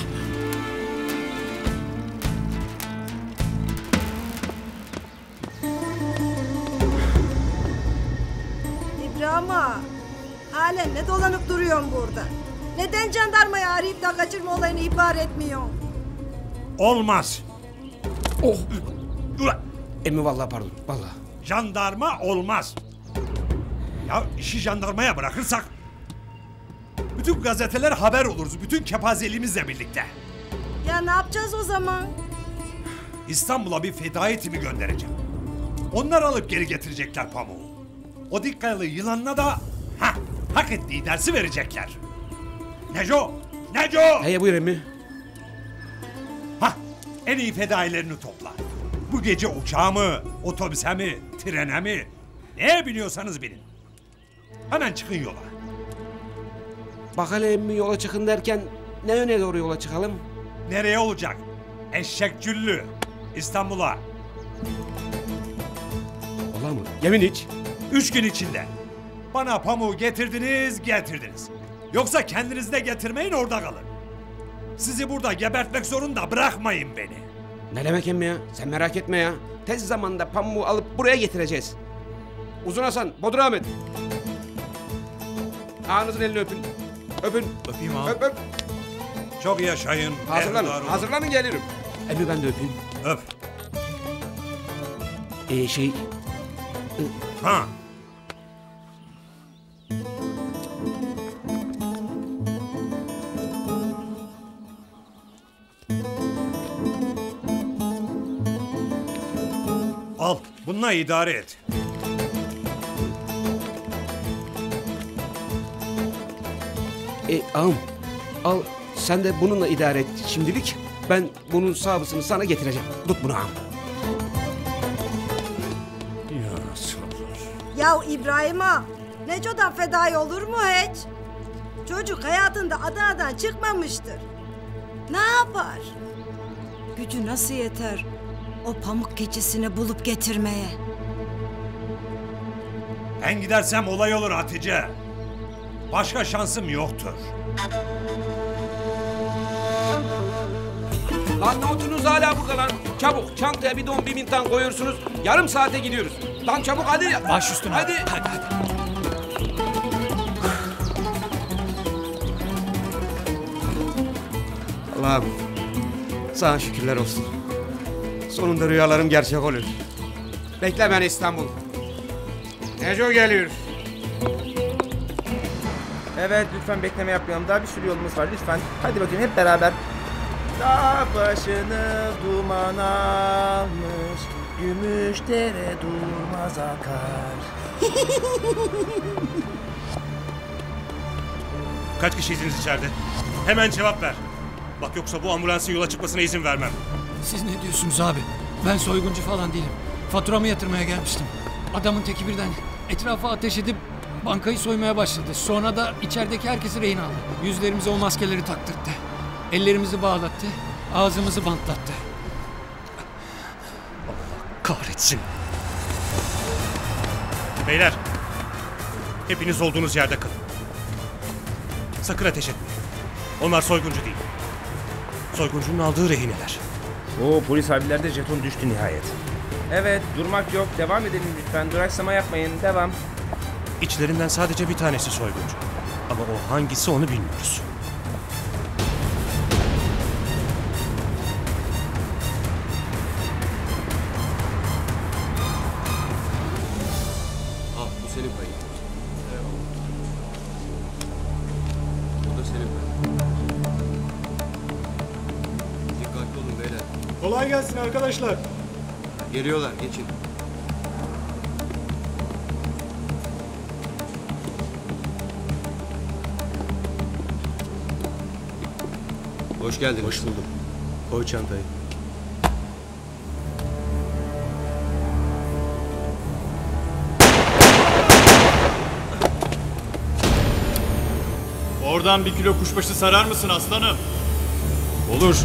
İbrahim ağa, halen ne dolanıp duruyorsun burada? Neden jandarmayı arayıp da kaçırma olayını ihbar etmiyorsun? Olmaz. Oh. Emmi vallahi pardon, vallahi. Jandarma olmaz. Ya işi jandarmaya bırakırsak bütün gazeteler haber oluruz, bütün kepazeliğimizle birlikte. Ya ne yapacağız o zaman? İstanbul'a bir fedai timi göndereceğim. Onlar alıp geri getirecekler pamuğu. O Dikkayalı yılanına da ha, hak ettiği dersi verecekler. Neco! Neco! Hey buyur emmi. Hah, en iyi fedailerini topla. Bu gece uçağa mı, otobüse mi, trene mi? Neye biniyorsanız binin. Hemen çıkın yola. Bak hele emmi yola çıkın derken ne yöne doğru yola çıkalım? Nereye olacak? Eşekcüllü. İstanbul'a. Ola mı? Yemin hiç. Üç gün içinde. Bana pamuğu getirdiniz, getirdiniz. Yoksa kendiniz de getirmeyin, orada kalın. Sizi burada gebertmek zorunda bırakmayın beni. Ne demek emmi ya? Sen merak etme ya. Tez zamanda pamuğu alıp buraya getireceğiz. Uzun Hasan, Bodur Ahmet. Ağanızın elini öpün. Öpün. Öpeyim abi. Öp öp. Çok yaşayın. Hazırlanın. Evdar olun. Hazırlanın gelirim. Emmi ben de öpeyim. Öp. Ee şey... Ha. Al, bununla idare et. E ağam, al sen de bununla idare et şimdilik. Ben bunun sahabısını sana getireceğim. Tut bunu ağam. Ya sabır. Ya İbrahim ağa, Neco'dan fedai olur mu hiç? Çocuk hayatında Adana'dan çıkmamıştır. Ne yapar? Gücü nasıl yeter o pamuk keçisini bulup getirmeye? Ben gidersem olay olur Hatice. Başka şansım yoktur. Lan ne oturunuz hala burada lan? Çabuk çantaya bir don bir mintan koyuyorsunuz. Yarım saate gidiyoruz. Lan çabuk hadi. Baş üstüne. Hadi. Hadi hadi. Allah'ım sana şükürler olsun. Sonunda rüyalarım gerçek oluyor. Bekle beni İstanbul. Neco geliyor. Evet lütfen bekleme yapmayalım. Daha bir sürü yolumuz var lütfen. Hadi bakayım hep beraber. Dağ başını duman almış, gümüş dere durmaz akar. Kaç kişiydiniz içeride? Hemen cevap ver. Bak yoksa bu ambulansın yola çıkmasına izin vermem. Siz ne diyorsunuz abi? Ben soyguncu falan değilim. Faturamı yatırmaya gelmiştim. Adamın teki birden etrafa ateş edip bankayı soymaya başladı. Sonra da içerideki herkesi rehin aldı. Yüzlerimize o maskeleri taktırdı. Ellerimizi bağlattı. Ağzımızı bantlattı. Allah kahretsin. Beyler, hepiniz olduğunuz yerde kalın. Sakın ateş etmeyin. Onlar soyguncu değil. Soyguncunun aldığı rehineler. Oo, polis abilerde jeton düştü nihayet. Evet, durmak yok. Devam edelim lütfen. Duraksama yapmayın. Devam. İçlerinden sadece bir tanesi soyguncu. Ama o hangisi onu bilmiyoruz. Al bu senin payın. Bu da senin payın. Dikkatli olun beyler. Kolay gelsin arkadaşlar. Geliyorlar, geçin. Hoş geldiniz. Hoş buldum. Koy çantayı. Oradan bir kilo kuşbaşı sarar mısın aslanım? Olur.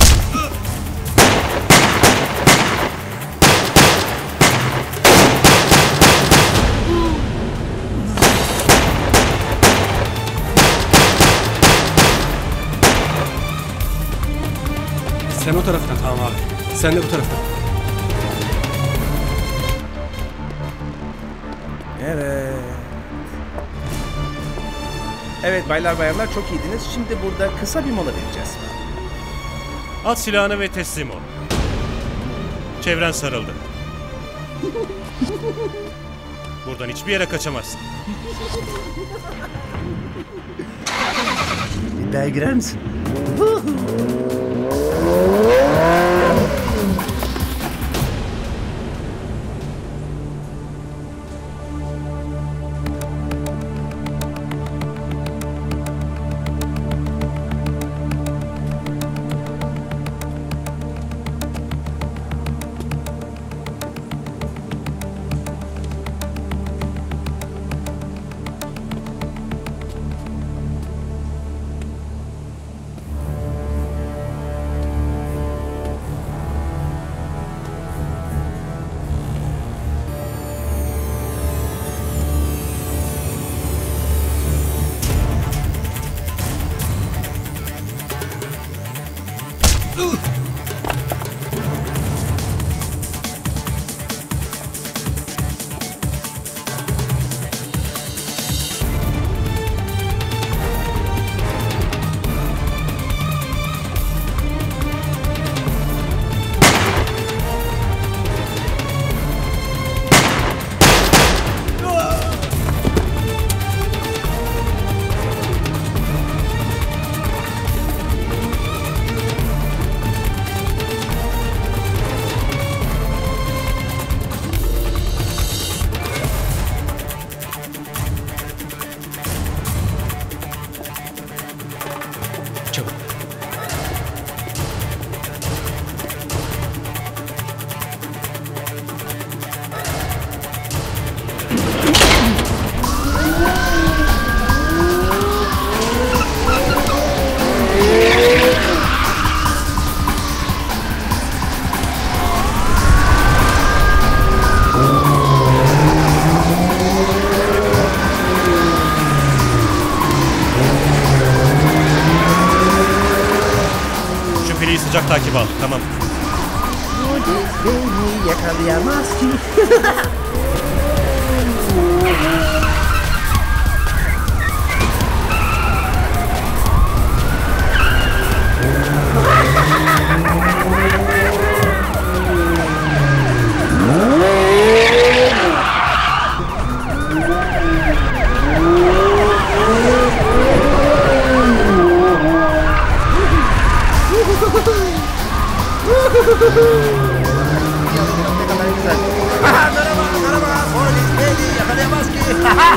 Sen o taraftan. Tamam abi. Sen de bu taraftan. Evet. Evet baylar bayanlar çok iyiydiniz. Şimdi burada kısa bir mola vereceğiz. At silahını ve teslim ol. Çevren sarıldı. Buradan hiçbir yere kaçamazsın. İddiaya girer misin? Şüpheliyi sıcak takip al. Tamam. Polis beni yakalayamaz ki. Ne kadar güzel. Merhaba, merhaba. Polis beni yakalayamaz ki.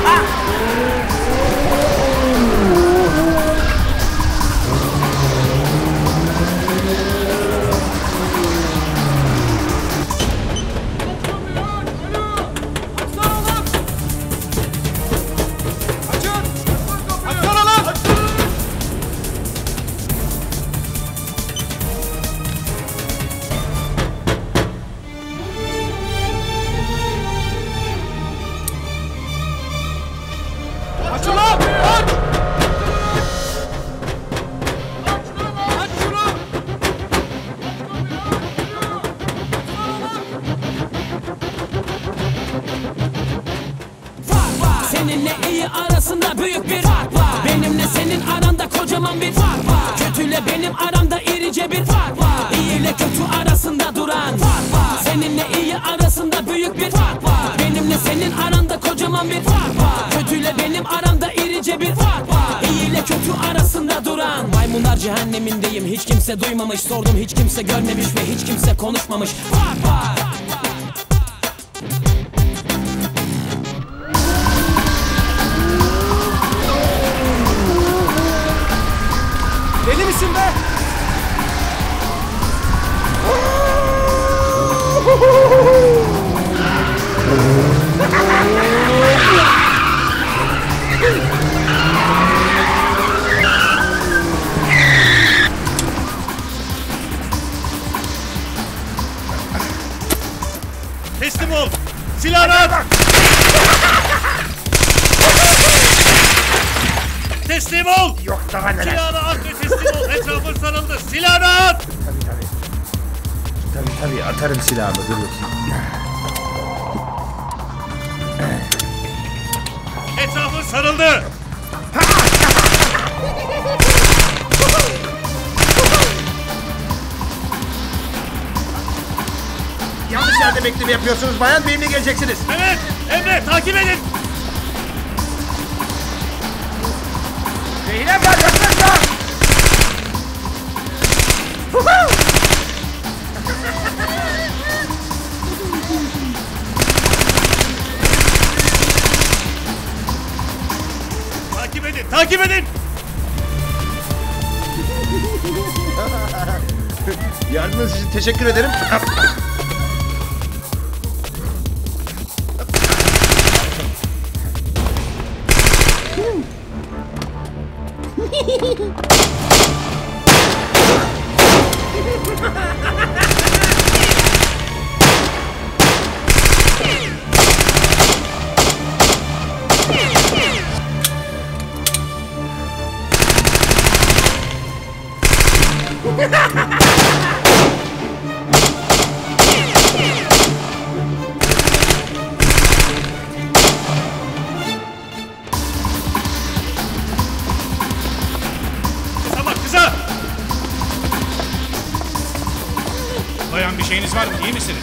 Seninle iyi arasında büyük bir fark var. Benimle senin aranda kocaman bir fark var. Kötüyle benim aramda irice bir fark var. İyi ile kötü arasında duran fark var. Seninle iyi arasında büyük bir fark var. Benimle senin aranda kocaman bir fark var. Kötüyle benim aramda irice bir fark var. İyi ile kötü arasında duran. Maymunlar cehennemindeyim, hiç kimse duymamış. Sordum, hiç kimse görmemiş ve hiç kimse konuşmamış. Fark var. Deli misin be? Teslim ol. Silahını at. Teslim ol. Yok daha neler. Silahını at ve teslim ol. Etrafın sarıldı. Silahını at. Tabii tabii. Tabii tabii atarım silahımı. Dur bakayım. Etrafın sarıldı. Yanlış yerde bekleme yapıyorsunuz bayan. Benimle geleceksiniz. Evet. Emre takip edin. Zeynep var yaklaşma. Takip edin. Takip edin. Yardımınız için teşekkür ederim. Kıza bak kıza. Bayan bir şeyiniz var mı? İyi misiniz?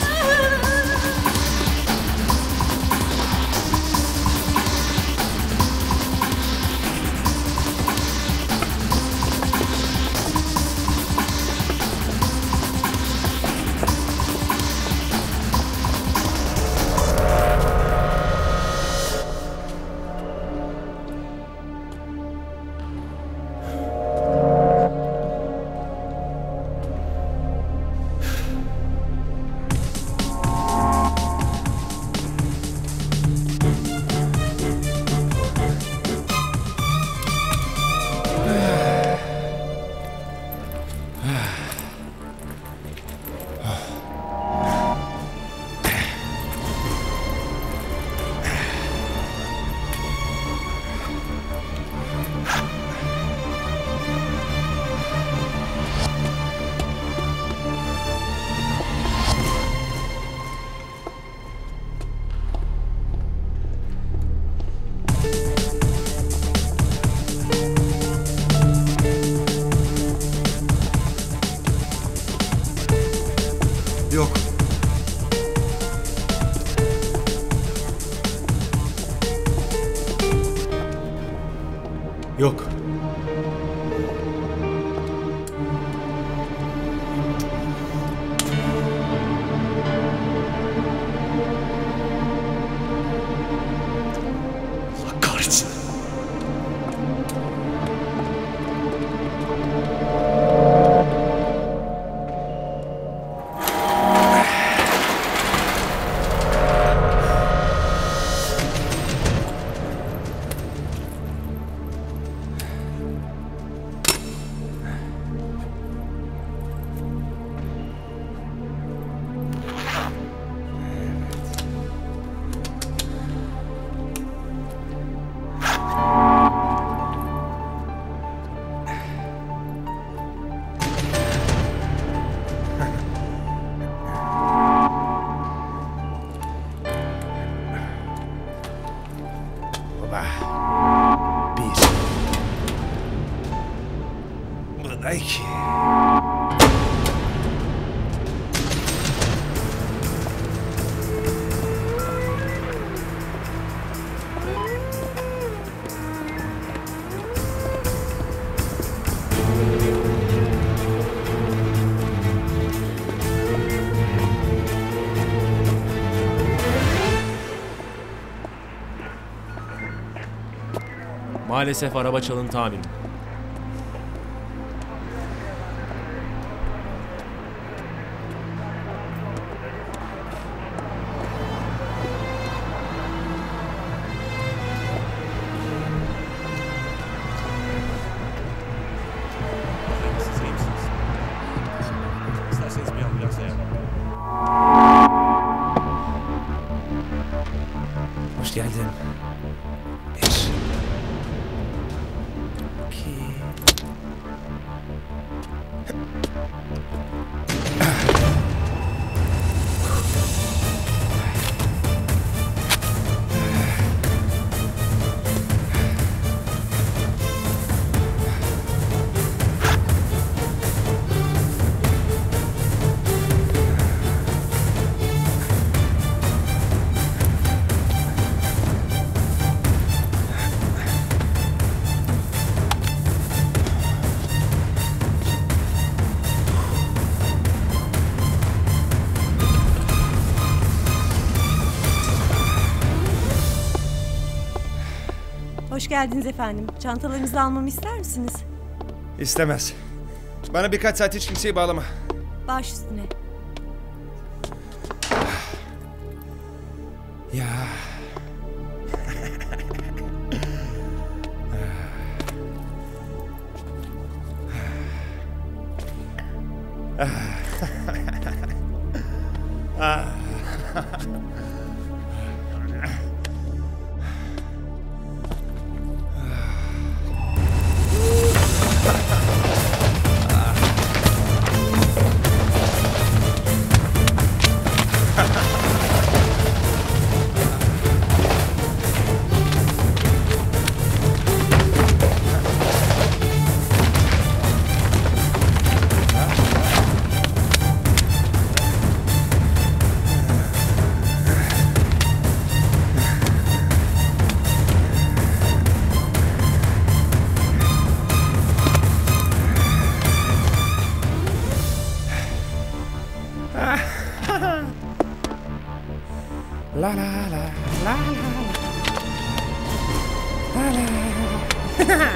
Yok. Yok. Maalesef araba çalıntı amirim. İsterseniz bir ambulans ayarlayın. Hoş geldin. Hoş geldiniz efendim. Çantalarınızı almamı ister misiniz? İstemez. Bana birkaç saat hiç kimseyi bağlama. Baş üstüne. Ya. Ah. La la la la la la la.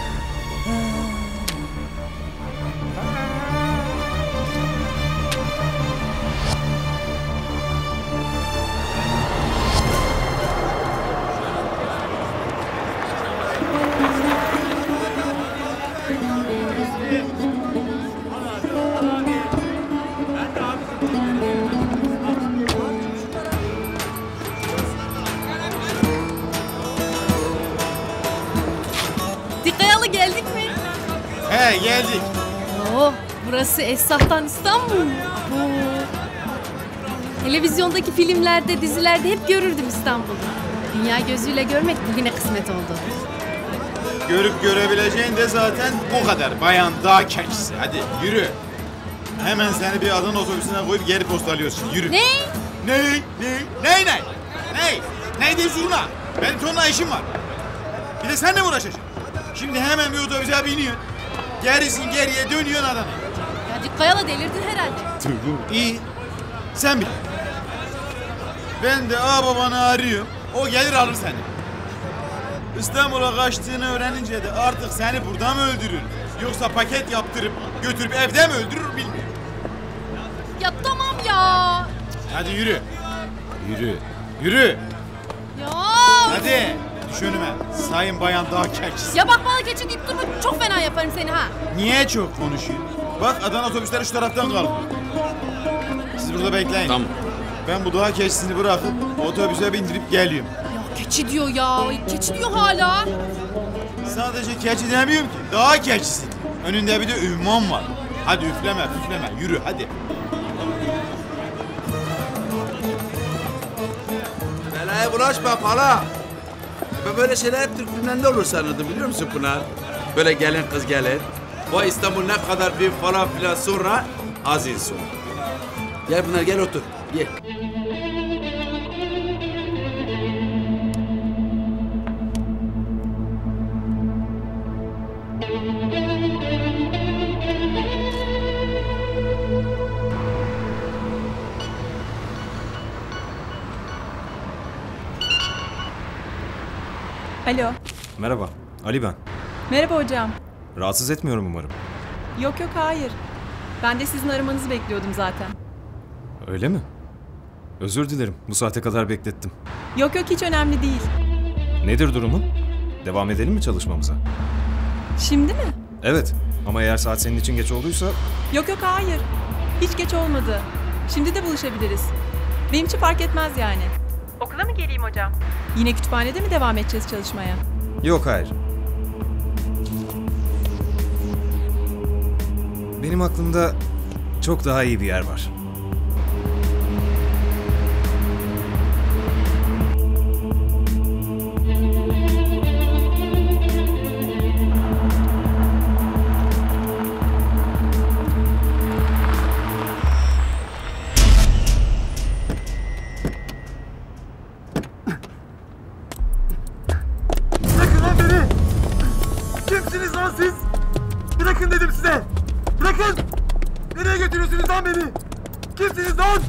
Dikayalı geldik mi? He geldik. Oo, burası Esrah'tan İstanbul. Oo. Televizyondaki filmlerde, dizilerde hep görürdüm İstanbul'u. Dünya gözüyle görmek bugüne kısmet oldu. Görüp görebileceğin de zaten o kadar. Bayan dağ keçisi. Hadi yürü. Hemen seni bir Adana otobüsüne koyup geri postalıyorsun. Yürü. Ne? Ne? Ne? Ne? Ne? Ne? Ne diyorsun lan? Benim tonla işim var. Bir de seninle mi uğraşacağım? Şimdi hemen bir otobüse biniyorsun. Gerisin geriye dönüyorsun Adana'ya. Ya Dikayalı delirdin herhalde. İyi. Sen bil. Ben de ağababanı arıyorum. O gelir alır seni. İstanbul'a kaçtığını öğrenince de artık seni burada mı öldürür? Yoksa paket yaptırıp götürüp evde mi öldürür bilmiyorum. Ya tamam ya. Hadi yürü. Yürü. Yürü. Ya. Hadi. Düş önüme. Sayın bayan dağ keçisi. Ya bak bana geçin deyip durma, çok fena yaparım seni ha. Niye çok konuşuyorsun? Bak Adana otobüsleri şu taraftan kalkıyor. Siz burada bekleyin. Tamam. Ben bu dağ keçisini bırakıp otobüse bindirip geliyorum. Ya keçi diyor ya. Keçi diyor hala. Sadece keçi demiyorum ki. Dağ keçisi. Önünde bir de ünvan var. Hadi üfleme üfleme. Yürü hadi. Belaya bulaşma pala. Ben böyle şeyler hep Türk filmlerinde olur sanırdım biliyor musun Pınar? Böyle gelin kız gelir. Vay İstanbul ne kadar büyük falan filan sonra Aziz sonra. Gel Pınar gel otur. Gel. Alo. Merhaba. Ali ben. Merhaba hocam. Rahatsız etmiyorum umarım. Yok yok hayır. Ben de sizin aramanızı bekliyordum zaten. Öyle mi? Özür dilerim. Bu saate kadar beklettim. Yok yok hiç önemli değil. Nedir durumun? Devam edelim mi çalışmamıza? Şimdi mi? Evet. Ama eğer saat senin için geç olduysa... Yok yok hayır. Hiç geç olmadı. Şimdi de buluşabiliriz. Benim için fark etmez yani. Okula mı geleyim hocam? Yine kütüphanede mi devam edeceğiz çalışmaya? Yok hayır. Benim aklımda çok daha iyi bir yer var. Bırakın lan beni! Kimsiniz lan siz? Bırakın dedim size! Bırakın! Nereye götürüyorsunuz lan beni? Kimsiniz lan?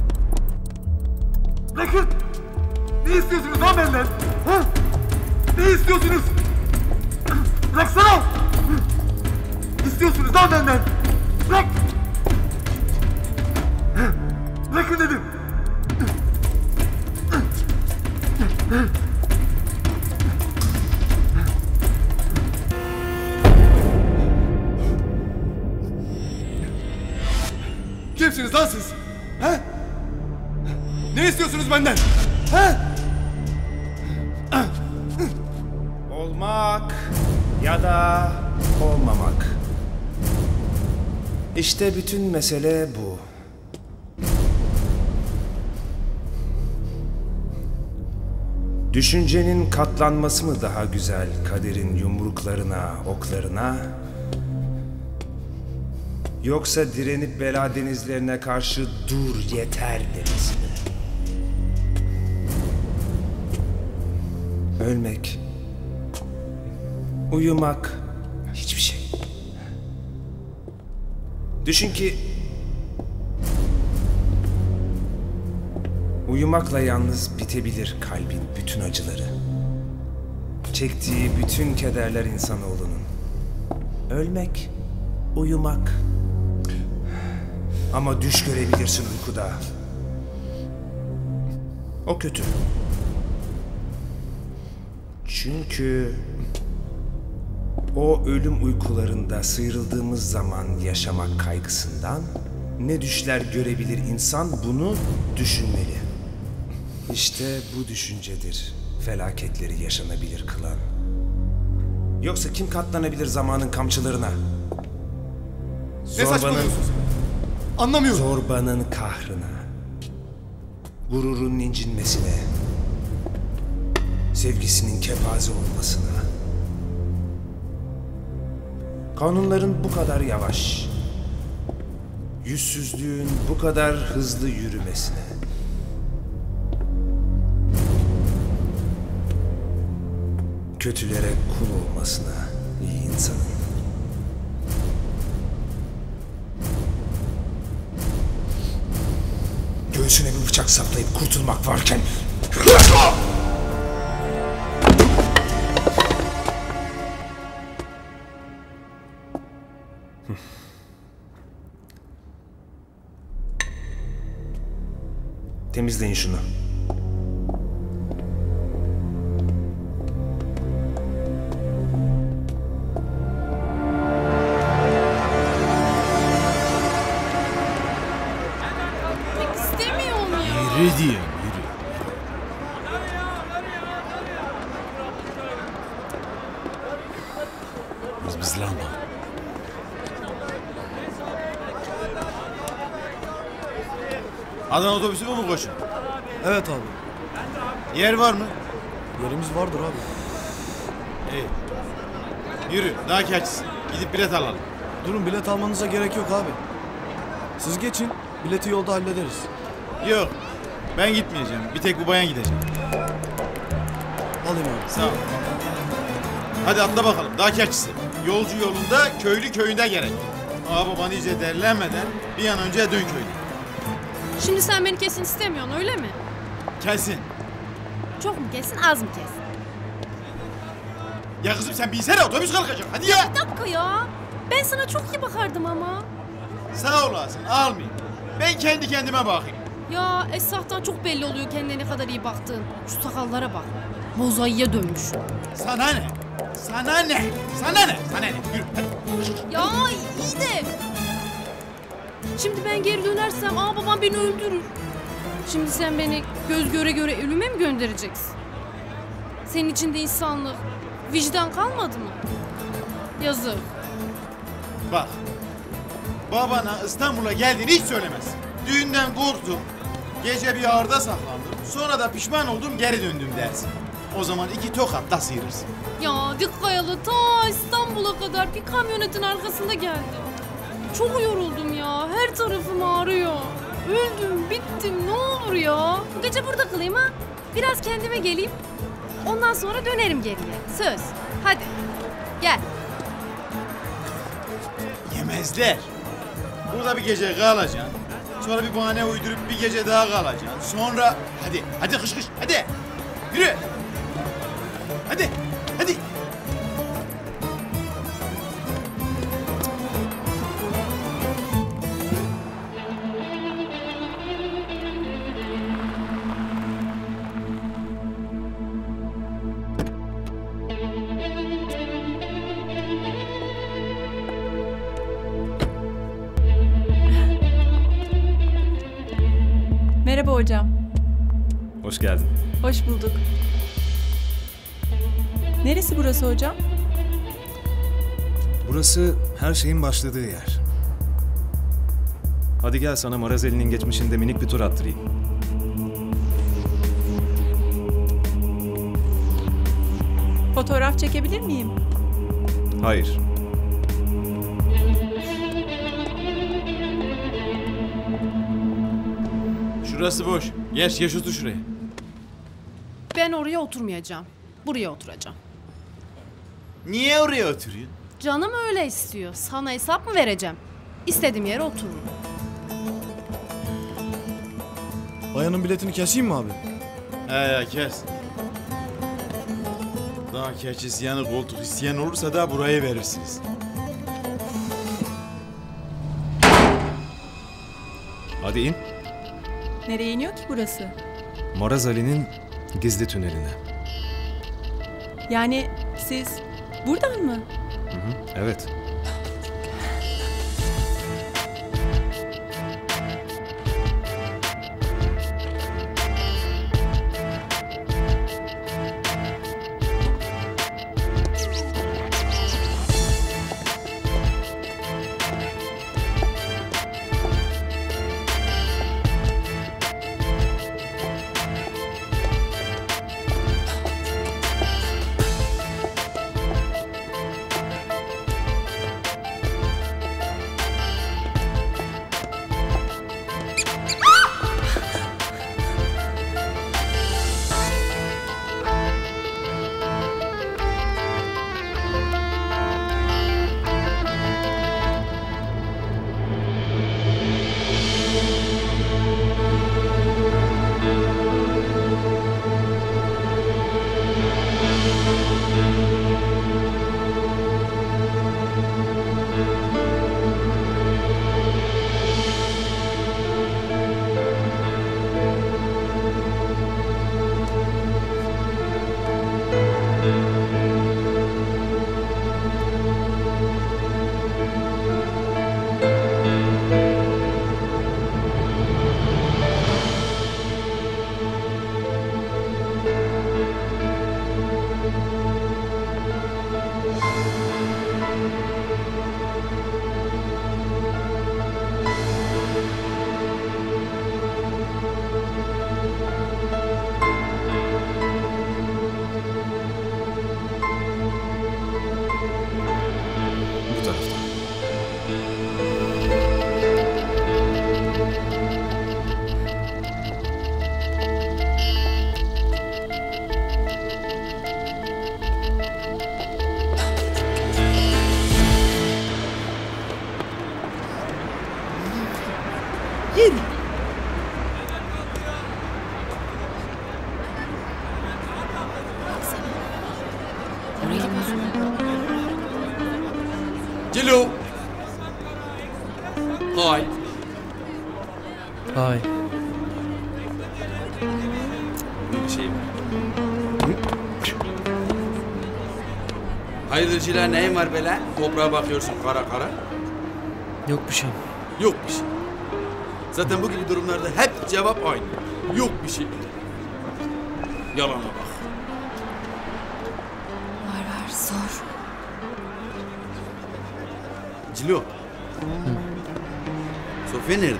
Bırakın! Ne istiyorsunuz lan benden? Ha? Ne istiyorsunuz? Bıraksana! İstiyorsunuz lan benden! Bırak! Bırakın dedim! Kimsiniz lan siz? He? Ne istiyorsunuz benden? He? Olmak ya da olmamak. İşte bütün mesele bu. Düşüncenin katlanması mı daha güzel kaderin yumruklarına, oklarına? Yoksa direnip bela denizlerine karşı dur yeter demesi mi? Ölmek, uyumak, hiçbir şey. Düşün ki uyumakla yalnız bitebilir kalbin bütün acıları. Çektiği bütün kederler insanoğlunun. Ölmek, uyumak. Ama düş görebilirsin uykuda. O kötü. Çünkü o ölüm uykularında sıyrıldığımız zaman yaşamak kaygısından ne düşler görebilir insan bunu düşünmeli. İşte bu düşüncedir felaketleri yaşanabilir kılan. Yoksa kim katlanabilir zamanın kamçılarına? Ne saçmalıyorsun sen? Anlamıyorum. Zorbanın kahrına, gururun incinmesine, sevgisinin kepaze olmasına, kanunların bu kadar yavaş, yüzsüzlüğün bu kadar hızlı yürümesine, kötülere kul olmasına, iyi insanın. Göğsüne bir bıçak saplayıp kurtulmak varken... Temizleyin şunu. İstemiyorum ya. Yürü diyeyim, yürü. Biz bizlanma. Adana otobüsü mü bu koşun? Evet abi. Yer var mı? Yerimiz vardır abi. İyi. Yürü, daha kaçsın. Gidip bilet alalım. Durun, bilet almanıza gerek yok abi. Siz geçin, bileti yolda hallederiz. Yok, ben gitmeyeceğim. Bir tek bu bayan gidecek. Alayım abi. Sağ ol. Hadi atla bakalım, daha kaçsın. Yolcu yolunda, köylü köyünde gerek. Ağa baban iyice derlenmeden bir an önce dön köyüne. Şimdi sen beni kesin istemiyorsun öyle mi? Kesin. Çok mu kesin az mı kesin? Ya kızım sen binsene, otobüs kalkacak. Hadi ya. Bir dakika ya. Ben sana çok iyi bakardım ama. Sağ olasın, almayayım. Ben kendi kendime bakayım. Ya Esrah'tan çok belli oluyor kendine ne kadar iyi baktığın. Şu sakallara bak. Mozaiğe dönmüş. Sana ne? Sana ne? Sana ne? Sana ne? Yürü hadi. Ya iyi de. Şimdi ben geri dönersem aa babam beni öldürür. Şimdi sen beni göz göre göre ölüme mi göndereceksin? Senin içinde insanlık, vicdan kalmadı mı? Yazık. Bak. Babana İstanbul'a geldiğini hiç söylemezsin. Düğünden korktum. Gece bir ağırda saklandım. Sonra da pişman oldum, geri döndüm dersin. O zaman iki tokatla sıyırırsın. Ya dik kayalı ta İstanbul'a kadar bir kamyonetin arkasında geldim. Çok yoruldum ya. Her tarafım ağrıyor. Öldüm, bittim. Ne olur ya. Bu gece burada kalayım ha. Biraz kendime geleyim. Ondan sonra dönerim geriye. Söz. Hadi. Gel. Yemezler. Burada bir gece kalacaksın. Sonra bir bahane uydurup bir gece daha kalacaksın. Sonra hadi, hadi kış kış, hadi. Yürü. Hadi, hadi. Merhaba hocam. Hoş geldin. Hoş bulduk. Neresi burası hocam? Burası her şeyin başladığı yer. Hadi gel sana Marazeli'nin geçmişinde minik bir tur attırayım. Fotoğraf çekebilir miyim? Hayır. Şurası boş. Geç, geç otur şuraya. Ben oraya oturmayacağım. Buraya oturacağım. Niye oraya oturuyorsun? Canım öyle istiyor. Sana hesap mı vereceğim? İstediğim yere otururum. Bayanın biletini keseyim mi abi? He ya kes. Daha keç isteyen, koltuk isteyen olursa da burayı verirsiniz. Hadi in. Nereye iniyor ki burası? Marazeli'nin gizli tüneline. Yani siz buradan mı? Hı hı, evet. Yürü. Oraya gidiyorsun. Hay. Bir şey var. Hayırdır Cila, neyin var böyle? Toprağa bakıyorsun kara kara. Yok bir şey. Yok bir şey. Zaten bu gibi durumlarda hep cevap aynı. Yok bir şey. Yalana bak. Var var sor. Cilo. Sofya nerede?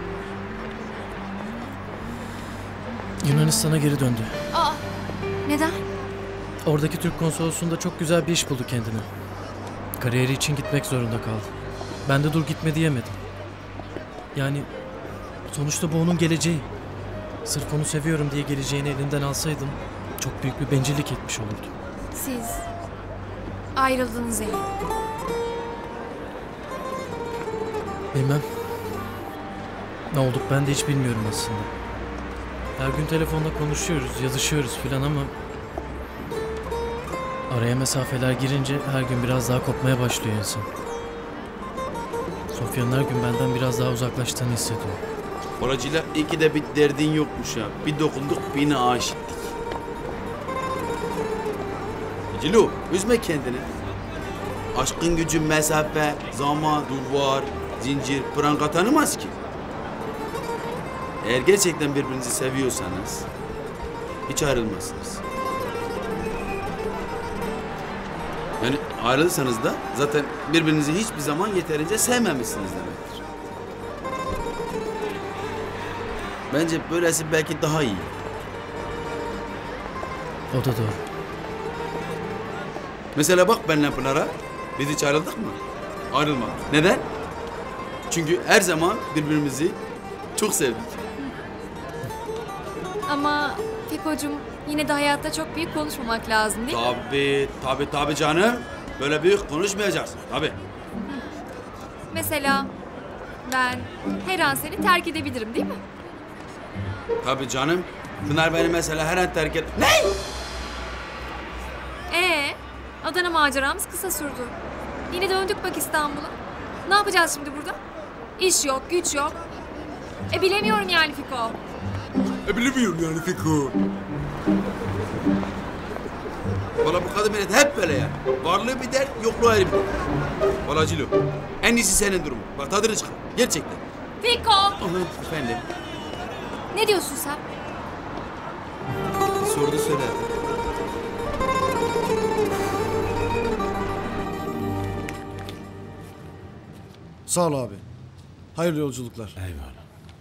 Yunanistan'a geri döndü. Aa, neden? Oradaki Türk konsolosluğunda çok güzel bir iş buldu kendine. Kariyeri için gitmek zorunda kaldı. Ben de dur gitme diyemedim. Yani sonuçta bu onun geleceği. Sırf onu seviyorum diye geleceğini elinden alsaydım çok büyük bir bencillik etmiş olurdum. Siz ayrıldınız yani. Bilmem. Ne olduk ben de hiç bilmiyorum aslında. Her gün telefonda konuşuyoruz, yazışıyoruz filan ama araya mesafeler girince her gün biraz daha kopmaya başlıyor insan. Sofya'nın her gün benden biraz daha uzaklaştığını hissediyor. Oracıyla iyi ki de bir derdin yokmuş ya. Bir dokunduk, birine aşıktık. Cilo, üzme kendini. Aşkın gücü mesafe, zaman, duvar, zincir, pranga tanımaz ki. Eğer gerçekten birbirinizi seviyorsanız hiç ayrılmazsınız. Yani ayrılırsanız da zaten birbirinizi hiçbir zaman yeterince sevmemişsiniz demektir. Bence böylesi belki daha iyi. O da doğru. Mesela bak benimle Pınar'a. Biz hiç ayrıldık mı? Ayrılmadık. Neden? Çünkü her zaman birbirimizi çok sevdik. Ama Fiko'cum yine de hayatta çok büyük konuşmamak lazım değil mi? Tabii, tabii, tabii canım. Böyle büyük konuşmayacaksın. Tabii. Mesela ben her an seni terk edebilirim değil mi? Tabii canım. Pınar beni mesela her an terk et... Ne? Ee, Adana maceramız kısa sürdü. Yine döndük bak İstanbul'a. Ne yapacağız şimdi burada? İş yok, güç yok. E bilemiyorum yani Fiko. E bilemiyorum yani Fiko. Valla bu kadın millet hep böyle ya. Varlığı bir dert, yokluğu ayrı bir dert. Valla Cilo, en iyisi senin durumun. Bak tadını çıkar. Gerçekten. Fiko! Aha, efendim. Ne diyorsun sen? Bir sordu söyle. Sağ ol abi. Hayırlı yolculuklar. Eyvallah.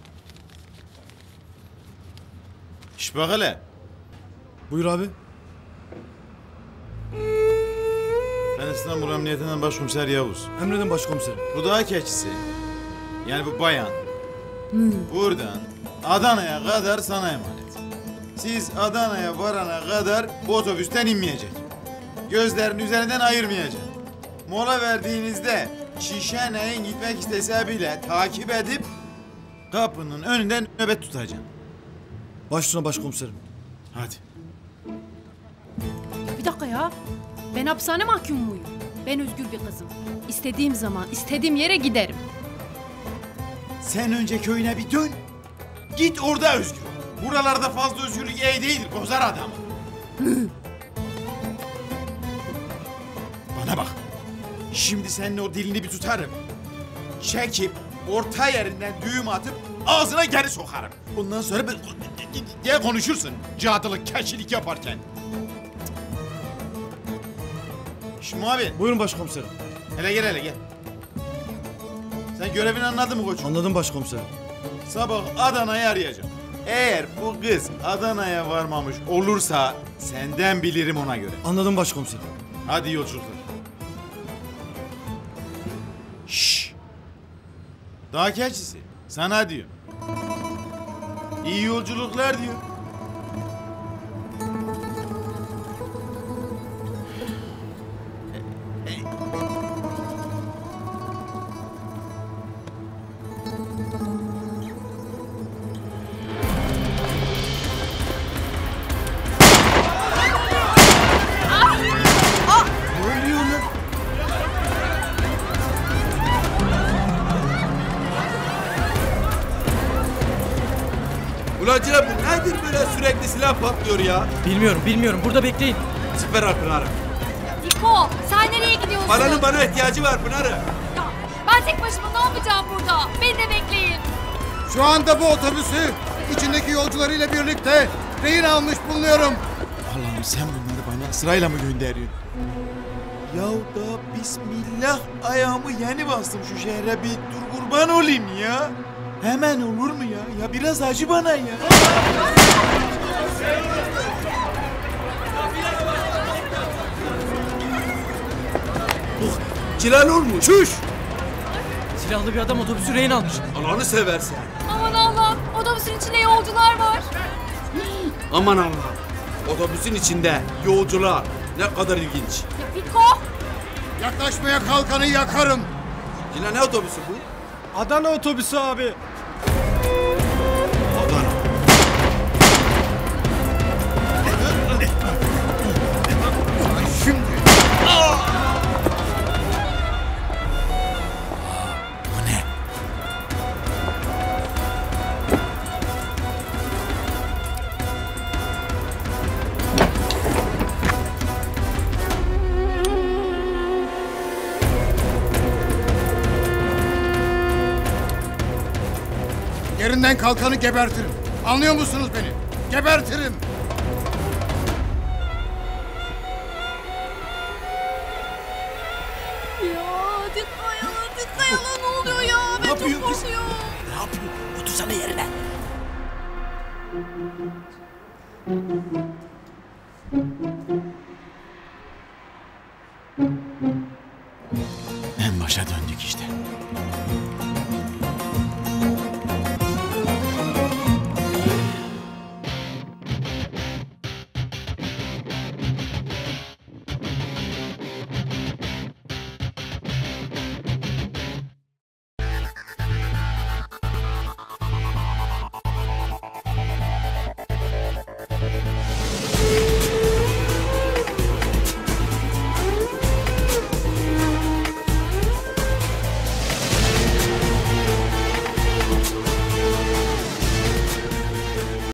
İş bak hele. Buyur abi. Ben İstanbul Emniyetinden Başkomiser Yavuz. Emredin başkomiserim. Bu dağ keçisi. Yani bu bayan. Buradan Adana'ya kadar sana emanet. Siz Adana'ya varana kadar bu otobüsten inmeyecek. Gözlerini üzerinden ayırmayacak. Mola verdiğinizde Şişhane'ye gitmek istese bile takip edip kapının önünden nöbet tutacaksın. Baş üstüne başkomiserim. Hadi. Ya bir dakika ya. Ben hapishane mahkumu muyum? Ben özgür bir kızım. İstediğim zaman, istediğim yere giderim. Sen önce köyüne bir dön. Git orada özgür ol. Buralarda fazla özgürlük iyi değildir, bozar adamı. Bana bak. Şimdi senin o dilini bir tutarım. Çekip orta yerinden düğüm atıp ağzına geri sokarım. Ondan sonra ben diye konuşursun. Cadılık, keçilik yaparken. Şimdi abi. Buyurun başkomiserim. Hele gel hele gel. Sen görevini anladın mı koçum? Anladım başkomiserim. Sabah Adana'yı arayacağım. Eğer bu kız Adana'ya varmamış olursa senden bilirim ona göre. Anladım başkomiserim. Hadi iyi yolculuklar. Şşş. Dağ keçisi. Sana diyor. İyi yolculuklar diyor. Ulan Celal bu nedir böyle sürekli silah patlıyor ya? Bilmiyorum, bilmiyorum. Burada bekleyin. Süper al Pınar'ı. Niko sen nereye gidiyorsun? Paranın bana ihtiyacı var Pınar'ı. Ya, ben tek başıma ne yapacağım burada? Beni de bekleyin. Şu anda bu otobüsü içindeki yolcularıyla birlikte rehin almış bulunuyorum. Allah'ım sen bunları bana sırayla mı gönderiyorsun? Ya da bismillah ayağımı yeni bastım şu şehre bir dur kurban olayım ya. Hemen olur mu ya? Ya biraz acı bana ya. Oh, Celal olmuş. Çüş! Silahlı bir adam otobüsü rehin almış. Allah'ını seversen. Aman Allah'ım otobüsün içinde yolcular var. Aman Allah'ım. Otobüsün içinde yolcular. Ne kadar ilginç. Niko. Yaklaşmaya kalkanı yakarım. Celal ne otobüsü bu? Adana otobüsü abi. Adana. Şimdi. Bu ne? Yerinden kalkanı gebertirim. Anlıyor musunuz beni? Gebertirim. Ya dikkat yalan dikkat yalan ne oluyor ya? Ben çok korkuyorum. Ne yapıyorsun? Otursana yerine. En başa dön.